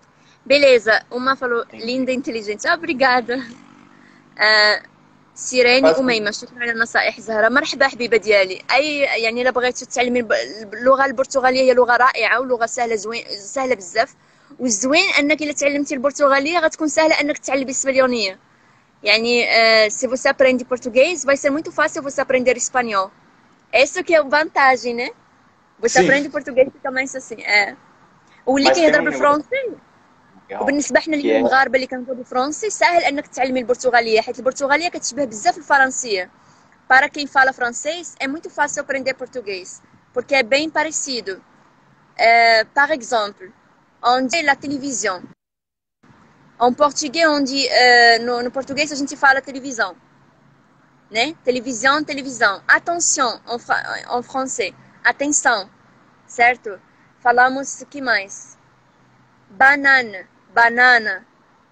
Beleza, uma falou linda e inteligente. Ah, obrigada. آه، سيراني Quase أميمة، شكرا على النصائح زهرة. مرحبا حبيبة ديالي. أي يعني إلا بغيتي تتعلمي الب- اللغة البرتغالية، هي لغة رائعة ولغة سهلة، زوين سهلة بزاف. والزوين أنك إلا تعلمتي البرتغالية غتكون سهلة أنك تتعلمي الإسبانيولية. يعني uh, se você aprende português, vai ser muito fácil você aprender espanhol. Essa que é a vantagem, né? Você sim, aprende português e fica mais assim. É. واللي mas tem كيهضر um negócio بالفرنسي، legal وبالنسبه حنا que اللي é المغاربه اللي كنهضروا بالفرنسي، سهل انك تتعلمي البرتغاليه، حيت البرتغاليه كتشبه بزاف الفرنسيه. Para quem fala francês, é muito fácil aprender português, porque é bem parecido. É, par exemple, onde la televisão. Em português, onde é, no, no português a gente fala televisão, né? Televisão, televisão. Attention, em, fra em francês. Atenção, certo? Falamos o que mais? Banana, banana.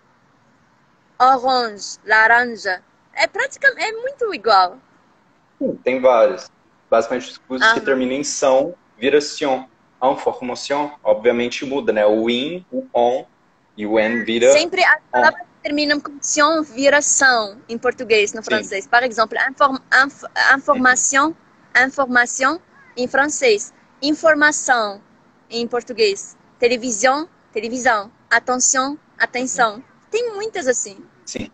Orange, laranja. É praticamente, é muito igual. Sim, tem vários. Basicamente, os que Aham. terminam em são, vira sion. A informação, obviamente, muda, né? O in, o on e o en vira Sempre as on. palavras que terminam com tion vira são em português, no Sim. francês. Por exemplo, inform, inf, informação, informação em francês. Informação em português. Televisão, televisão. Atenção, atenção. Tem muitas assim. Sim.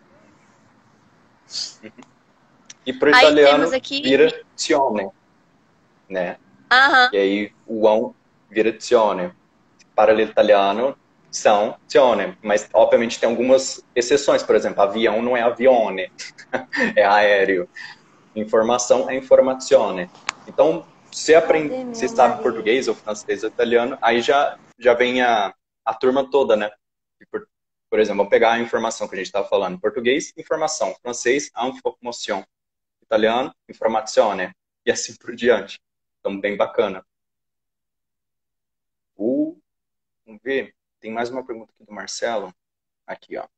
E para o Aí temos italiano, aqui. vira zione, né? Aham. E aí o on vira zione. Para o italiano, são zione. Mas, obviamente, tem algumas exceções. Por exemplo, avião não é avione, é aéreo. Informação é informazione. Então, se aprende, Cadê se meu sabe marido? português ou francês ou italiano, aí já, já vem a, a turma toda, né? Por, por exemplo, vou pegar a informação que a gente estava falando. Português, informação. Francês, information. Italiano, informazione. E assim por diante. Então, bem bacana. Uh, vamos ver. Tem mais uma pergunta aqui do Marcelo. Aqui, ó.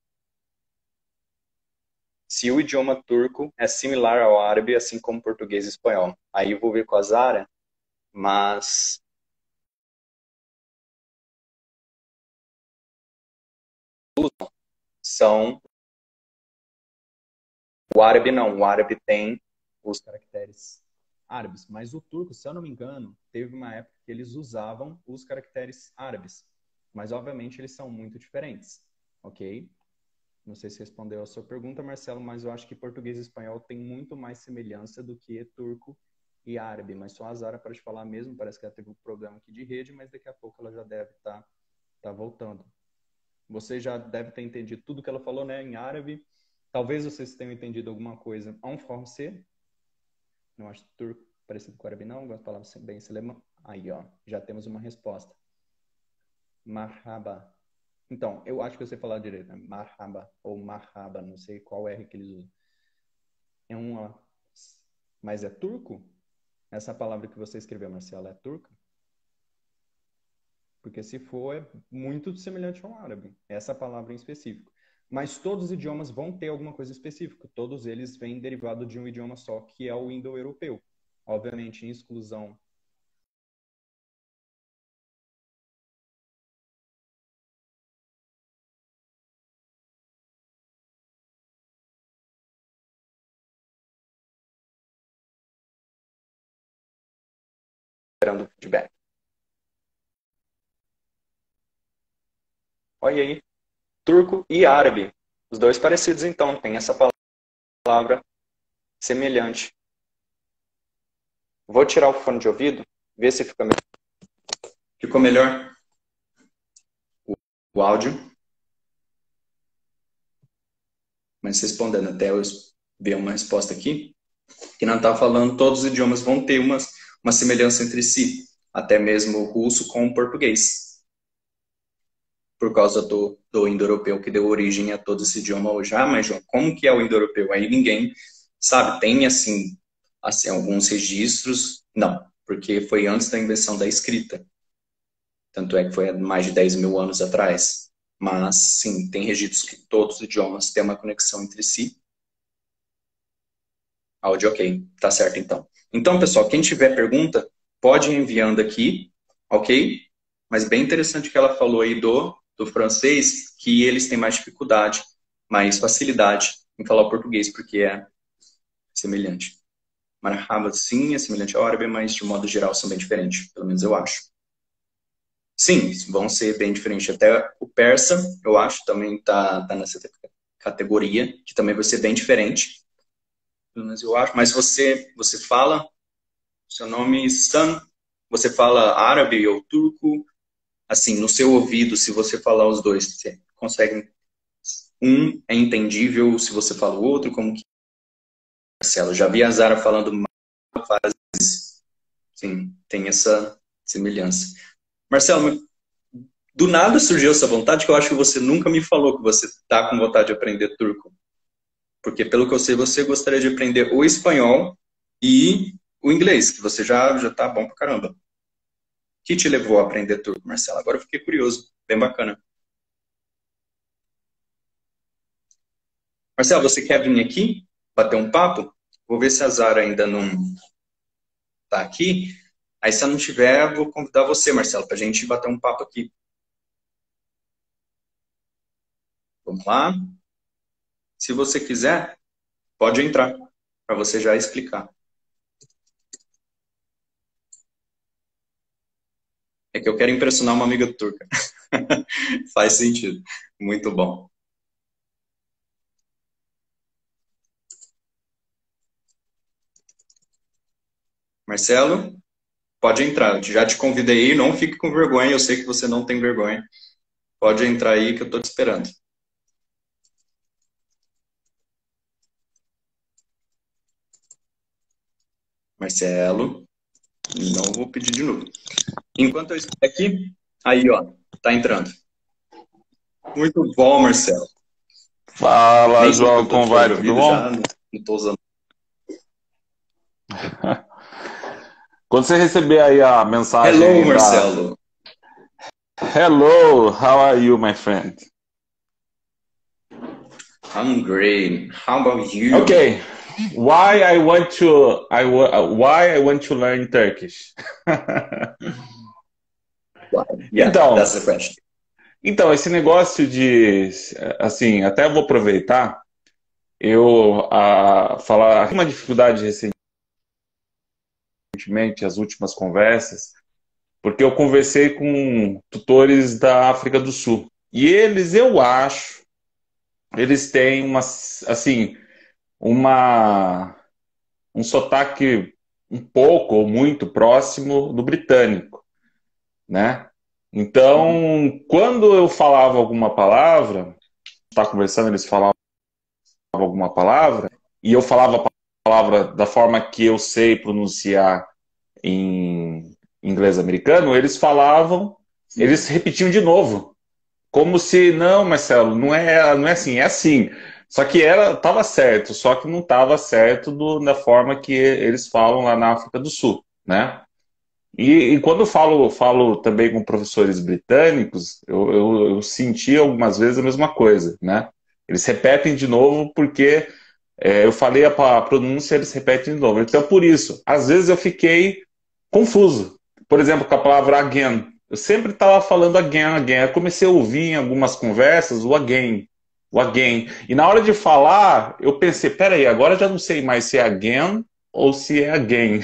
Se o idioma turco é similar ao árabe, assim como português e espanhol. Aí eu vou ver com a Zara, mas são... O árabe não. O árabe tem os caracteres árabes. Mas o turco, se eu não me engano, teve uma época que eles usavam os caracteres árabes. Mas, obviamente, eles são muito diferentes. Ok? Não sei se respondeu a sua pergunta, Marcelo, mas eu acho que português e espanhol tem muito mais semelhança do que turco e árabe. Mas só a Zara para te falar mesmo, parece que ela teve um problema aqui de rede, mas daqui a pouco ela já deve estar tá, tá voltando. Você já deve ter entendido tudo que ela falou, né, em árabe. Talvez vocês tenham entendido alguma coisa en français. Não acho turco parecido com árabe, não. Algumas palavras bem alemão. Aí, ó, já temos uma resposta. Marhaba. Então, eu acho que eu sei falar direito, né? Marhaba ou marhaba, não sei qual R que eles usam. É uma... Mas é turco? Essa palavra que você escreveu, Marcelo, é turca? Porque se for, é muito semelhante ao árabe, essa palavra em específico. Mas todos os idiomas vão ter alguma coisa específica. Todos eles vêm derivado de um idioma só, que é o indo-europeu. Obviamente, em exclusão esperando feedback. Olha aí, turco e árabe. Os dois parecidos, então. Tem essa palavra semelhante. Vou tirar o fone de ouvido, ver se fica melhor. Ficou melhor o, o áudio. Mas respondendo até eu ver uma resposta aqui, que não está falando, todos os idiomas vão ter uma, uma semelhança entre si. Até mesmo o russo com o português. Por causa do, do indo-europeu que deu origem a todo esse idioma hoje. Ah, mas João, como que é o indo-europeu? Aí ninguém sabe. Tem, assim, assim, alguns registros. Não, porque foi antes da invenção da escrita. Tanto é que foi há mais de dez mil anos atrás. Mas, sim, tem registros que todos os idiomas têm uma conexão entre si. Áudio ok. Tá certo, então. Então, pessoal, quem tiver pergunta, pode ir enviando aqui, ok? Mas bem interessante o que ela falou aí do, do francês que eles têm mais dificuldade, mais facilidade em falar o português, porque é semelhante. Marhaba, sim, é semelhante ao árabe, mas de modo geral são bem diferentes, pelo menos eu acho. Sim, vão ser bem diferentes. Até o persa, eu acho, também está tá nessa categoria, que também vai ser bem diferente. Pelo menos eu acho. Mas você, você fala, seu nome Sam, você fala árabe ou turco, assim, no seu ouvido, se você falar os dois, você consegue... Um é entendível se você fala o outro, como que... Marcelo, já vi a Zara falando várias vezes. Sim, tem essa semelhança. Marcelo, do nada surgiu essa vontade, que eu acho que você nunca me falou que você está com vontade de aprender turco. Porque, pelo que eu sei, você gostaria de aprender o espanhol e o inglês, que você já já tá bom pra caramba. O que te levou a aprender turco, Marcelo? Agora eu fiquei curioso. Bem bacana. Marcelo, você quer vir aqui bater um papo? Vou ver se a Zara ainda não tá aqui. Aí, se ela não tiver, vou convidar você, Marcelo, pra gente bater um papo aqui. Vamos lá? Se você quiser, pode entrar, para você já explicar. É que eu quero impressionar uma amiga turca. Faz sentido. Muito bom. Marcelo, pode entrar. Eu já te convidei aí, não fique com vergonha. Eu sei que você não tem vergonha. Pode entrar aí que eu estou te esperando. Marcelo, não vou pedir de novo. Enquanto eu estou aqui, aí, ó, tá entrando. Muito bom, Marcelo. Fala, Nem João, como vai? Tudo bom? Já não estou usando. Quando você receber aí a mensagem... Hello, Marcelo. Da... Hello, how are you, my friend? I'm great. How about you? Okay. Why I want to I why I want to learn Turkish? Yeah, então, that's the question. Então, esse negócio de, assim, até vou aproveitar, eu a, falar uma dificuldade recentemente, as últimas conversas, porque eu conversei com tutores da África do Sul. E eles, eu acho, eles têm uma, assim, uma, um sotaque um pouco ou muito próximo do britânico, né? Então, quando eu falava alguma palavra, tá conversando, eles falavam alguma palavra, e eu falava a palavra da forma que eu sei pronunciar em inglês americano, eles falavam, eles repetiam de novo, como se, não, Marcelo, não é, não é assim, é assim. Só que era, tava certo, só que não estava certo do, da forma que eles falam lá na África do Sul, né? E, e quando eu falo, falo também com professores britânicos, eu, eu, eu senti algumas vezes a mesma coisa, né? Eles repetem de novo porque é, eu falei a, a pronúncia, eles repetem de novo. Então, por isso, às vezes eu fiquei confuso. Por exemplo, com a palavra again. Eu sempre estava falando again, again. Eu comecei a ouvir em algumas conversas o again, o again. E na hora de falar, eu pensei, peraí, agora eu já não sei mais se é again ou se é again.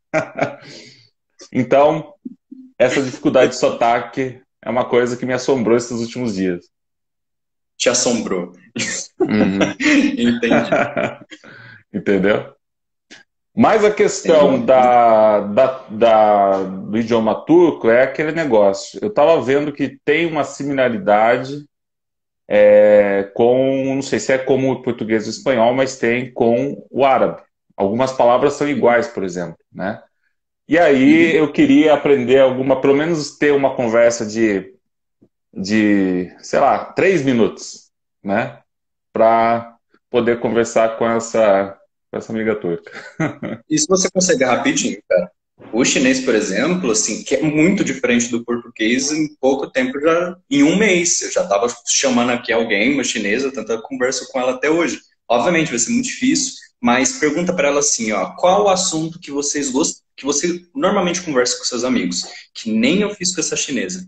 Então, essa dificuldade de sotaque é uma coisa que me assombrou esses últimos dias. Te assombrou. Uhum. Entendi. Entendeu? Mas a questão da, da, da, do idioma turco é aquele negócio. Eu estava vendo que tem uma similaridade é, com, não sei se é como o português e o espanhol, mas tem com o árabe. Algumas palavras são iguais, por exemplo, né? E aí eu queria aprender alguma, pelo menos ter uma conversa de, de sei lá, três minutos, né? Para poder conversar com essa, com essa amiga turca. Isso você consegue rapidinho, cara. O chinês, por exemplo, assim, que é muito diferente do português, em pouco tempo, já, em um mês, eu já estava chamando aqui alguém, uma chinesa, tentando conversa com ela até hoje. Obviamente vai ser muito difícil, mas pergunta para ela assim, ó, qual o assunto que vocês gostam, que você normalmente conversa com seus amigos, que nem eu fiz com essa chinesa.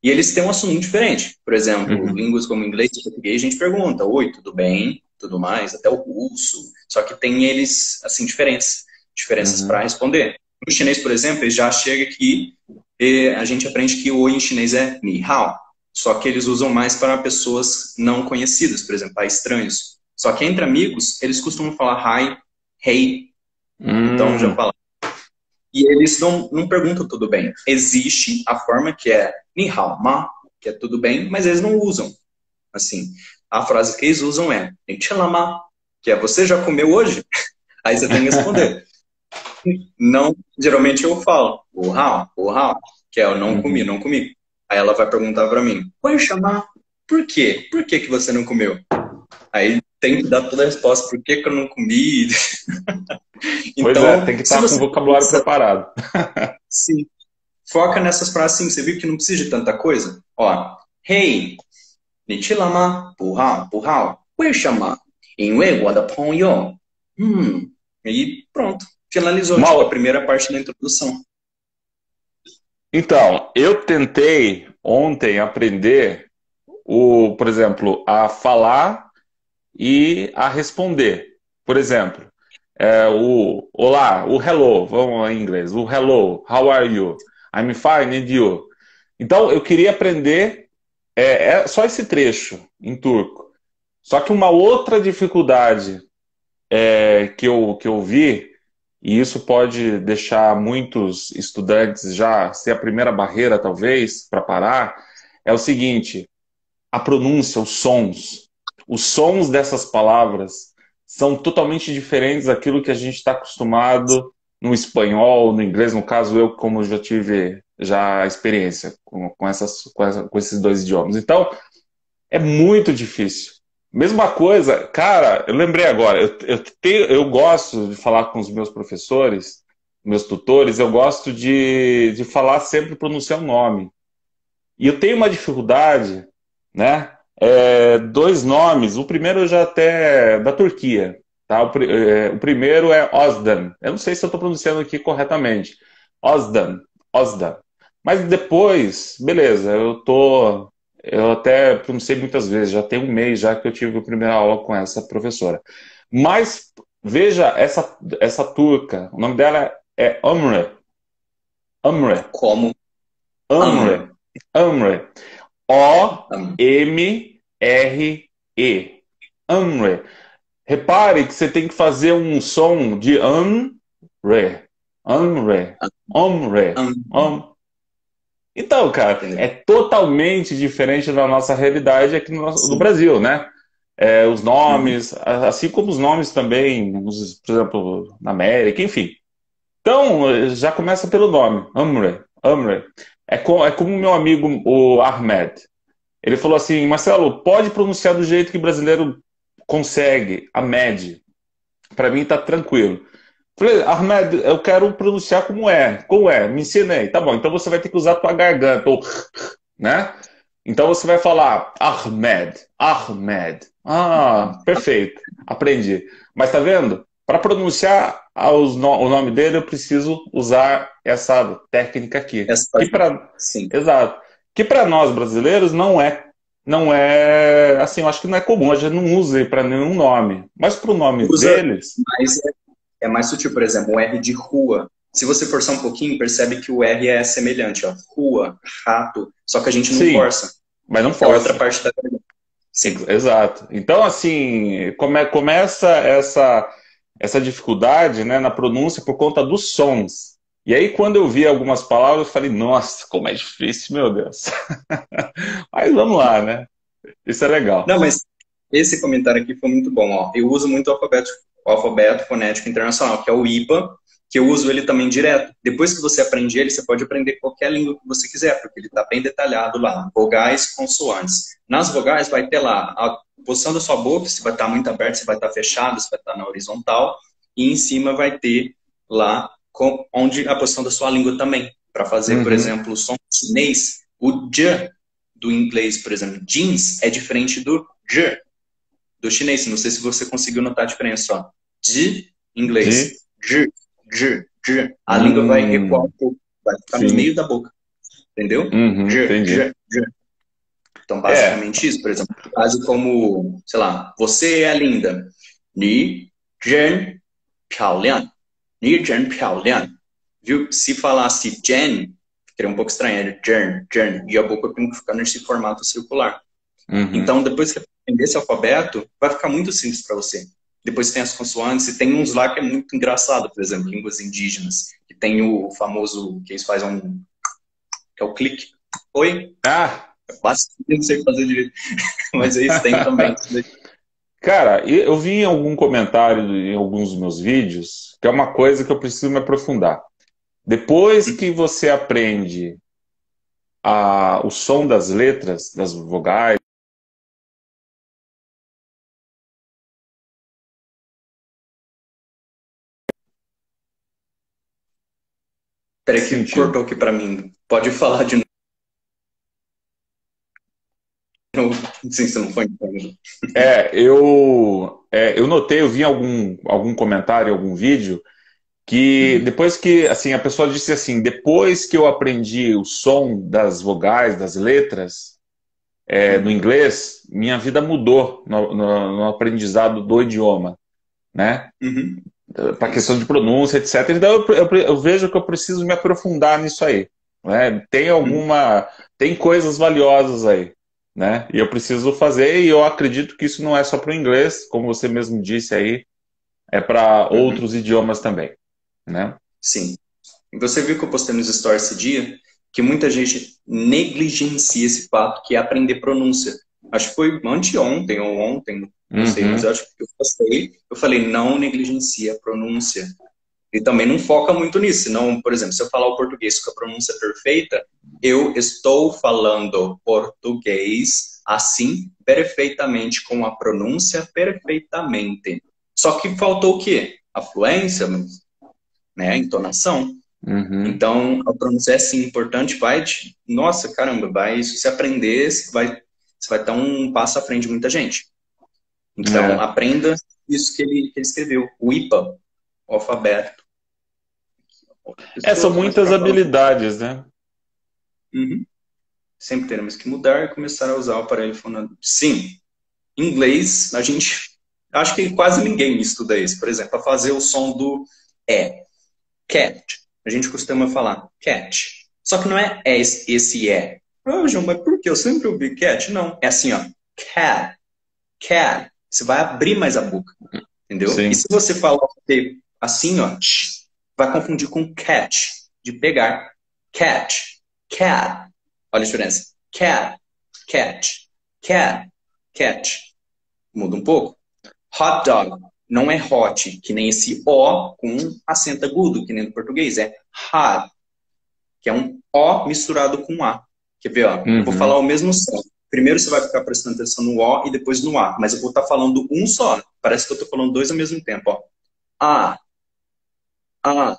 E eles têm um assunto diferente. Por exemplo, Uhum. línguas como inglês e português, a gente pergunta, oi, tudo bem? Tudo mais, até o russo. Só que tem eles, assim, diferentes. Diferenças Uhum. para responder. No chinês, por exemplo, ele já chega que eh, a gente aprende que oi em chinês é ni hao. Só que eles usam mais para pessoas não conhecidas, por exemplo, para estranhos. Só que entre amigos, eles costumam falar hi, hey. Então, já Hum. fala. E eles não, não perguntam tudo bem. Existe a forma que é ni hao ma, que é tudo bem, mas eles não usam. Assim, a frase que eles usam é ni chila ma, que é você já comeu hoje? Aí você tem que responder. Não, geralmente eu falo, o hao, o hao, que é eu não comi, Uhum. não comi. Aí ela vai perguntar pra mim, pode chamar? Por quê? Por que que você não comeu? Aí tem que dar toda a resposta, por que que eu não comi? Pois é, tem Então, que se estar com o você vocabulário preparado. se foca nessas frases assim, você viu que não precisa de tanta coisa? Ó, hey, 你吃了吗？不好，不好。为什么？因为我的朋友。Hum, e pronto. Finalizou, Uma tipo, a o- primeira parte da introdução. Então, eu tentei ontem aprender o, por exemplo, a falar e a responder. Por exemplo, é, o olá, o hello, vamos em inglês, o hello, how are you? I'm fine, and you? Então, eu queria aprender é, é só esse trecho em turco. Só que uma outra dificuldade é, que eu, que eu vi, e isso pode deixar muitos estudantes já ser a primeira barreira, talvez, para parar, é o seguinte: a pronúncia, os sons. Os sons dessas palavras são totalmente diferentes daquilo que a gente está acostumado no espanhol, no inglês. No caso, eu, como já tive já a experiência com, com, essas, com, essa, com esses dois idiomas. Então, é muito difícil. Mesma coisa, cara, eu lembrei agora, eu, eu, tenho, eu gosto de falar com os meus professores, meus tutores, eu gosto de, de falar sempre pronunciar o nome. E eu tenho uma dificuldade, né? É, dois nomes. O primeiro eu já até da Turquia, tá? O, é, o primeiro é Ozdan. Eu não sei se eu estou pronunciando aqui corretamente. Ozdan, Ozdan. Mas depois, beleza, eu tô, eu até pronunciei muitas vezes. Já tem um mês já que eu tive a primeira aula com essa professora. Mas veja essa essa turca. O nome dela é Amre. Amre. Como Amre. Amre. O amo. M R E. Amre. Repare que você tem que fazer um som de amre. Amre. Amre. Am. Então, cara, é totalmente diferente da nossa realidade aqui no, nosso- no Brasil, né? É, os nomes, a- assim como os nomes também, nos- por exemplo, na América, enfim. Então, já começa pelo nome, Amre. Amre. É, co- é como o meu amigo, o Ahmed. Ele falou assim, Marcelo, pode pronunciar do jeito que brasileiro consegue, Ahmed. Para mim tá tranquilo. Falei, Ahmed, eu quero pronunciar como é. Como é? Me ensinei. Tá bom, então você vai ter que usar a tua garganta, ou, né? Então você vai falar Ahmed, Ahmed. Ah, perfeito. Aprendi. Mas tá vendo? Para pronunciar os no- o nome dele, eu preciso usar essa técnica aqui. Essa Que parte, para sim. Exato. Que para nós brasileiros não é não é assim, eu acho que não é comum, a gente não usa para nenhum nome. Mas para o nome Usa, deles, mas é, é mais sutil, por exemplo, o R de rua. Se você forçar um pouquinho, percebe que o R é semelhante, ó. Rua, rato, só que a gente não sim, força. mas não É outra força. parte da pergunta. Sim. Ex- Exato. Então, assim, come, começa essa, essa dificuldade, né, na pronúncia por conta dos sons. E aí, quando eu vi algumas palavras, eu falei, nossa, como é difícil, meu Deus. Mas vamos lá, né? Isso é legal. Não, mas esse comentário aqui foi muito bom, ó. Eu uso muito o alfabeto, o alfabeto fonético internacional, que é o I P A, que eu uso ele também direto. Depois que você aprende ele, você pode aprender qualquer língua que você quiser, porque ele está bem detalhado lá. Vogais, consoantes. Nas vogais vai ter lá a posição da sua boca, se vai estar muito aberto, se vai estar fechado, se vai estar na horizontal. E em cima vai ter lá com, onde a posição da sua língua também. Para fazer, por Uhum. exemplo, o som chinês, o J do inglês, por exemplo, jeans é diferente do J do chinês. Não sei se você conseguiu notar a diferença, ó. J, inglês. De. J, J, J. A Hum, língua vai recuar um pouco, vai ficar no sim. meio da boca. entendeu? Uhum, Je, entendi. je, je. Então, É, basicamente isso. Por exemplo, frase como, sei lá, você é linda. Ni zhen piaolian. Ni zhen piaolian. Viu? Se falasse Jen, ficaria um pouco estranho. É Jen, Jen. E a boca tem que ficar nesse formato circular. uhum. Então, depois que aprender esse alfabeto, vai ficar muito simples para você. Depois tem as consoantes, e tem uns lá que é muito engraçado, por exemplo, línguas indígenas, que tem o famoso, que eles fazem um, que é o clique. Oi? Ah, Basicamente não sei fazer direito, mas eles têm também. cara, e- eu vi em algum comentário em alguns dos meus vídeos que é uma coisa que eu preciso me aprofundar. Depois que você aprende a, o som das letras, das vogais, Peraí que que sentido? cortou aqui para mim. Pode falar de novo. Sim, você não foi entendendo. É, eu, é, eu notei, eu vi em algum, algum comentário, algum vídeo, que Uhum, depois que, assim, a pessoa disse assim, depois que eu aprendi o som das vogais, das letras, é, no uhum, inglês, minha vida mudou no, no- no aprendizado do idioma, né? uhum. Para questão de Isso. pronúncia, etcétera. Então eu, eu, eu vejo que eu preciso me aprofundar nisso aí, né? Tem Uhum, alguma, tem coisas valiosas aí, né? E eu preciso fazer e eu acredito que isso não é só para o inglês, como você mesmo disse aí, é para uhum. outros idiomas também, né? Sim. E você viu que eu postei nos stories esse dia que muita gente negligencia esse fato que é aprender pronúncia. Acho que foi anteontem ou ontem, não sei, mas Uhum. eu acho que eu postei. Eu falei, não negligencia a pronúncia. E também não foca muito nisso. Senão, por exemplo, se eu falar o português com a pronúncia perfeita, eu estou falando português assim, perfeitamente, com a pronúncia perfeitamente. Só que faltou o quê? A fluência, né? A entonação. Uhum. Então, a pronúncia é sim importante, vai te... Nossa, caramba, vai, se você aprender, você vai, você vai estar um passo à frente de muita gente. Então, É. aprenda isso que ele, que ele escreveu, o I P A, o alfabeto. Outra É, são pessoa, mas muitas para falar. habilidades, né? Uhum. Sempre teremos que mudar e começar a usar o aparelho fonador. Sim, inglês, a gente... Acho que quase ninguém estuda isso. Por exemplo, para fazer o som do E. Cat. A gente costuma falar cat. Só que não é esse, esse é. Ah, João, mas por que? Eu sempre ouvi cat. Não. É assim, ó. Cat. Cat. Você vai abrir mais a boca. Entendeu? E Sim. se você falar assim, ó, vai confundir com catch, de pegar. Catch. Cat. Olha a diferença. Cat. Catch. Cat. Catch. Muda um pouco. Hot dog não é hot, que nem esse O com acento agudo, que nem no português. É hot, que é um O misturado com A. Quer ver? Ó? Eu vou falar Uhum. o mesmo som. Primeiro você vai ficar prestando atenção no O e depois no A. Mas eu vou estar falando um só. Parece que eu estou falando dois ao mesmo tempo. Ó. A, A,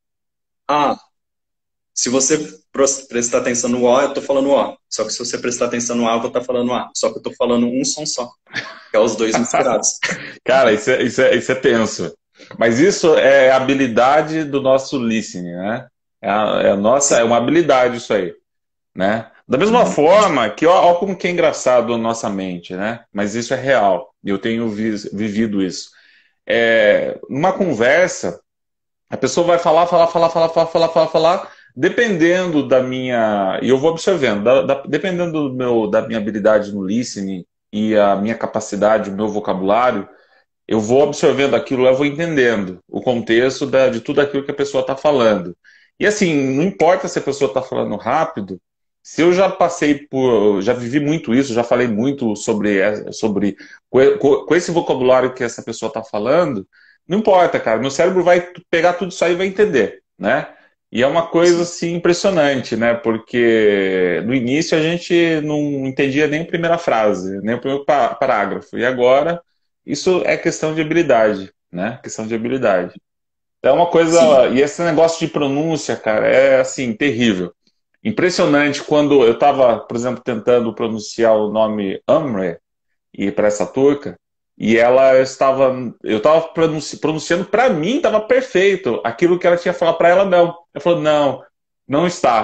A. Se você prestar atenção no O, eu estou falando O. Só que se você prestar atenção no A, eu vou estar falando A. Só que eu estou falando um som só. Que é os dois misturados. Cara, isso é, isso é, isso é tenso. Mas isso é a habilidade do nosso listening, né? É a, é a nossa, Sim. é uma habilidade isso aí, né? Da mesma Uhum. forma que, ó, ó como que é engraçado a nossa mente, né? Mas isso é real. E eu tenho vi, vivido isso. É, numa conversa, a pessoa vai falar, falar, falar, falar, falar, falar, falar, falar, dependendo da minha. E eu vou observando, da, da, dependendo do meu, da minha habilidade no listening e a minha capacidade, o meu vocabulário, eu vou absorvendo aquilo, eu vou entendendo o contexto da, de tudo aquilo que a pessoa está falando. E assim, não importa se a pessoa está falando rápido, se eu já passei por, já vivi muito isso, já falei muito sobre, sobre com, com esse vocabulário que essa pessoa está falando, não importa, cara, meu cérebro vai pegar tudo isso aí e vai entender, né? E é uma coisa Sim. assim impressionante, né? Porque no início a gente não entendia nem a primeira frase, nem o primeiro parágrafo, e agora isso é questão de habilidade, né? Questão de habilidade. É uma Sim. coisa. E esse negócio de pronúncia, cara, é assim, terrível. Impressionante quando eu estava, por exemplo, tentando pronunciar o nome Amre e para essa turca, e ela estava. Eu estava pronunci, pronunciando para mim, estava perfeito. Aquilo que ela tinha falado para ela, não. Eu falei, não, não está.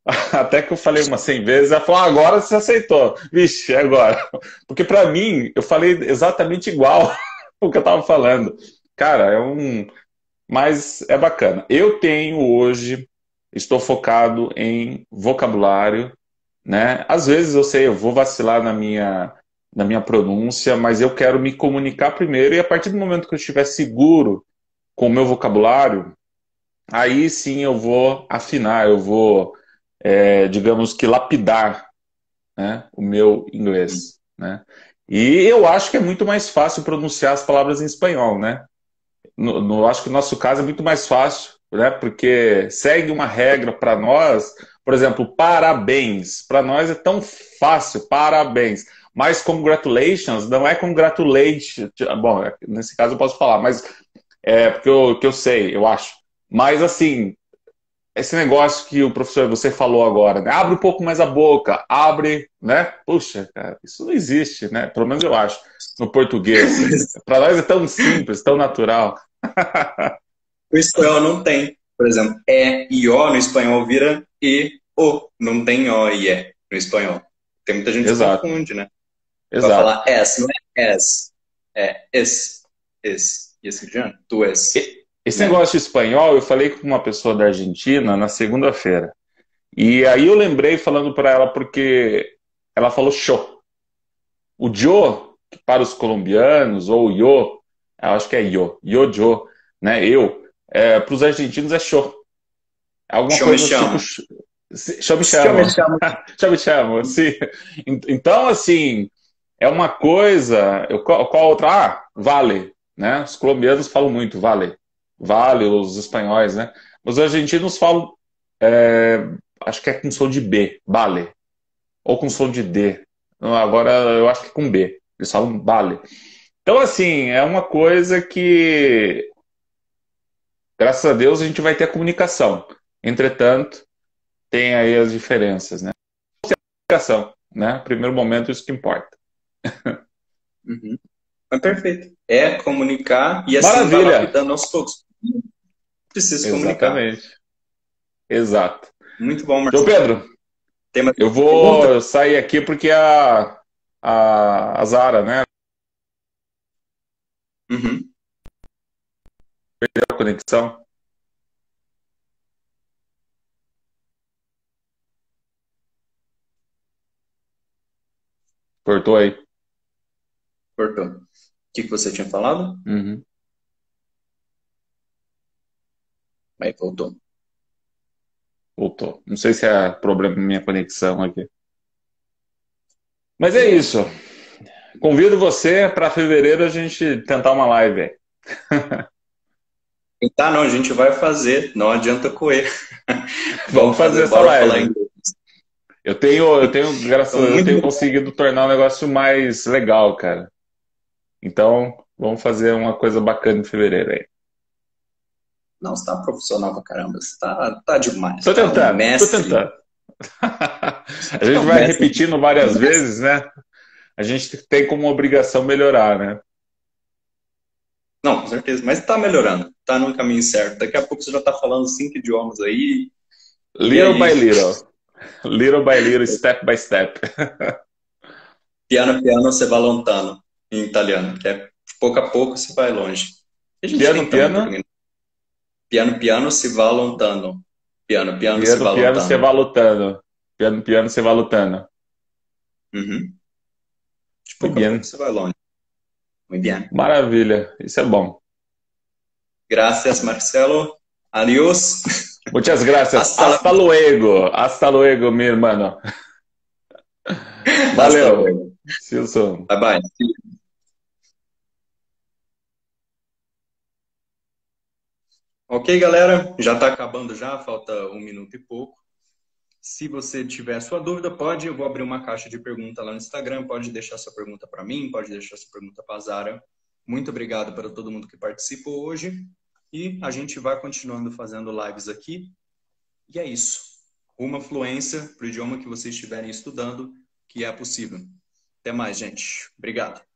Até que eu falei umas cem vezes, ela falou, ah, agora você aceitou. Vixe, é agora. Porque para mim, eu falei exatamente igual o que eu tava falando. Cara, é um... Mas é bacana. Eu tenho hoje, estou focado em vocabulário, né? Às vezes eu sei, eu vou vacilar na minha, na minha pronúncia, mas eu quero me comunicar primeiro e a partir do momento que eu estiver seguro com o meu vocabulário, aí sim eu vou afinar, eu vou, é, digamos que lapidar, né, o meu inglês, né? E eu acho que é muito mais fácil pronunciar as palavras em espanhol, né? No, no, acho que o nosso caso é muito mais fácil, né? Porque segue uma regra para nós, por exemplo, parabéns. Para nós é tão fácil, parabéns. Mas congratulations não é congratulations. Bom, nesse caso eu posso falar, mas é porque eu, que eu sei, eu acho. Mas assim, esse negócio que o professor, você falou agora, né? Abre um pouco mais a boca, abre, né? Puxa, cara, isso não existe, né? Pelo menos eu acho, no português. Para nós é tão simples, tão natural. O espanhol não tem. Por exemplo, é e o no espanhol vira e o. Não tem o e é no espanhol. Tem muita gente que se Exato. confunde, né? Vai Exato. falar S, não é S. É es, es. E assim, já, tu és. Esse né? negócio de espanhol, eu falei com uma pessoa da Argentina na segunda-feira. E aí eu lembrei falando para ela porque ela falou show. O yo, para os colombianos, ou yo, eu acho que é yo, yo, yo, né? Eu, é, para os argentinos é show. É alguma Show me coisa chama. tipo. Show me Show me chama. chama. Show me chama, sim. Então, assim, é uma coisa. Eu, qual, qual outra? Ah, vale. Né? Os colombianos falam muito vale. Vale, os espanhóis, né? Os argentinos falam. É, acho que é com som de B, vale. Ou com som de D. Agora eu acho que é com B. Eles falam vale. Então, assim, é uma coisa que, graças a Deus, a gente vai ter a comunicação. Entretanto, tem aí as diferenças, né? Comunicação, né? Primeiro momento, isso que importa. Uhum. Mas perfeito. É comunicar e assim vai Maravilha! lapidando aos poucos. Preciso comunicar. Exatamente. Exato. Muito bom, João Marcelo. Pedro, Tem mais eu pergunta? vou sair aqui porque a, a, a Zara, né? Uhum. Perdeu a conexão. Cortou aí. Cortou. O que, que você tinha falado? Uhum. Aí voltou. Voltou. Não sei se é problema na minha conexão aqui. Mas é Boa. isso. Convido você para fevereiro a gente tentar uma live aí. Tá, não, a gente vai fazer. Não adianta correr. Vamos fazer essa bora falar live. inglês. Eu tenho, eu tenho, graças a Então, Deus, eu muito tenho bom. conseguido tornar o negócio mais legal, cara. Então, vamos fazer uma coisa bacana em fevereiro aí. Não, você tá profissional pra caramba. Você tá, tá demais. Tô Tá um tentando, tô mestre. tentando. A É gente um vai mestre. repetindo várias vezes, né? A gente tem como obrigação melhorar, né? Não, com certeza. Mas tá melhorando. Tá no caminho certo. Daqui a pouco você já tá falando cinco idiomas aí. E Little by aí, little. Little by little, step by step. piano piano você vai lontano em italiano, que é pouco a pouco você vai longe. A gente Piano, tem também em piano, português. Piano piano se va lontano. Piano piano se piano, va piano, você lontano. vai lutando. Piano, piano, você vai lutando. Uhum. De Muito pouco a bem. pouco você vai longe. Muito bem. Maravilha, isso é bom. Gracias, Marcelo. Adiós. Muchas gracias. Hasta la- Hasta luego. Hasta luego, meu irmão. Hasta Valeu. luego. See you soon. Bye bye. Ok, galera, já está acabando já, falta um minuto e pouco. Se você tiver sua dúvida, pode, eu vou abrir uma caixa de pergunta lá no Instagram, pode deixar sua pergunta para mim, pode deixar sua pergunta para a Zara. Muito obrigado para todo mundo que participou hoje e a gente vai continuando fazendo lives aqui. E é isso. Uma fluência para o idioma que vocês estiverem estudando, que é possível. Até mais, gente. Obrigado.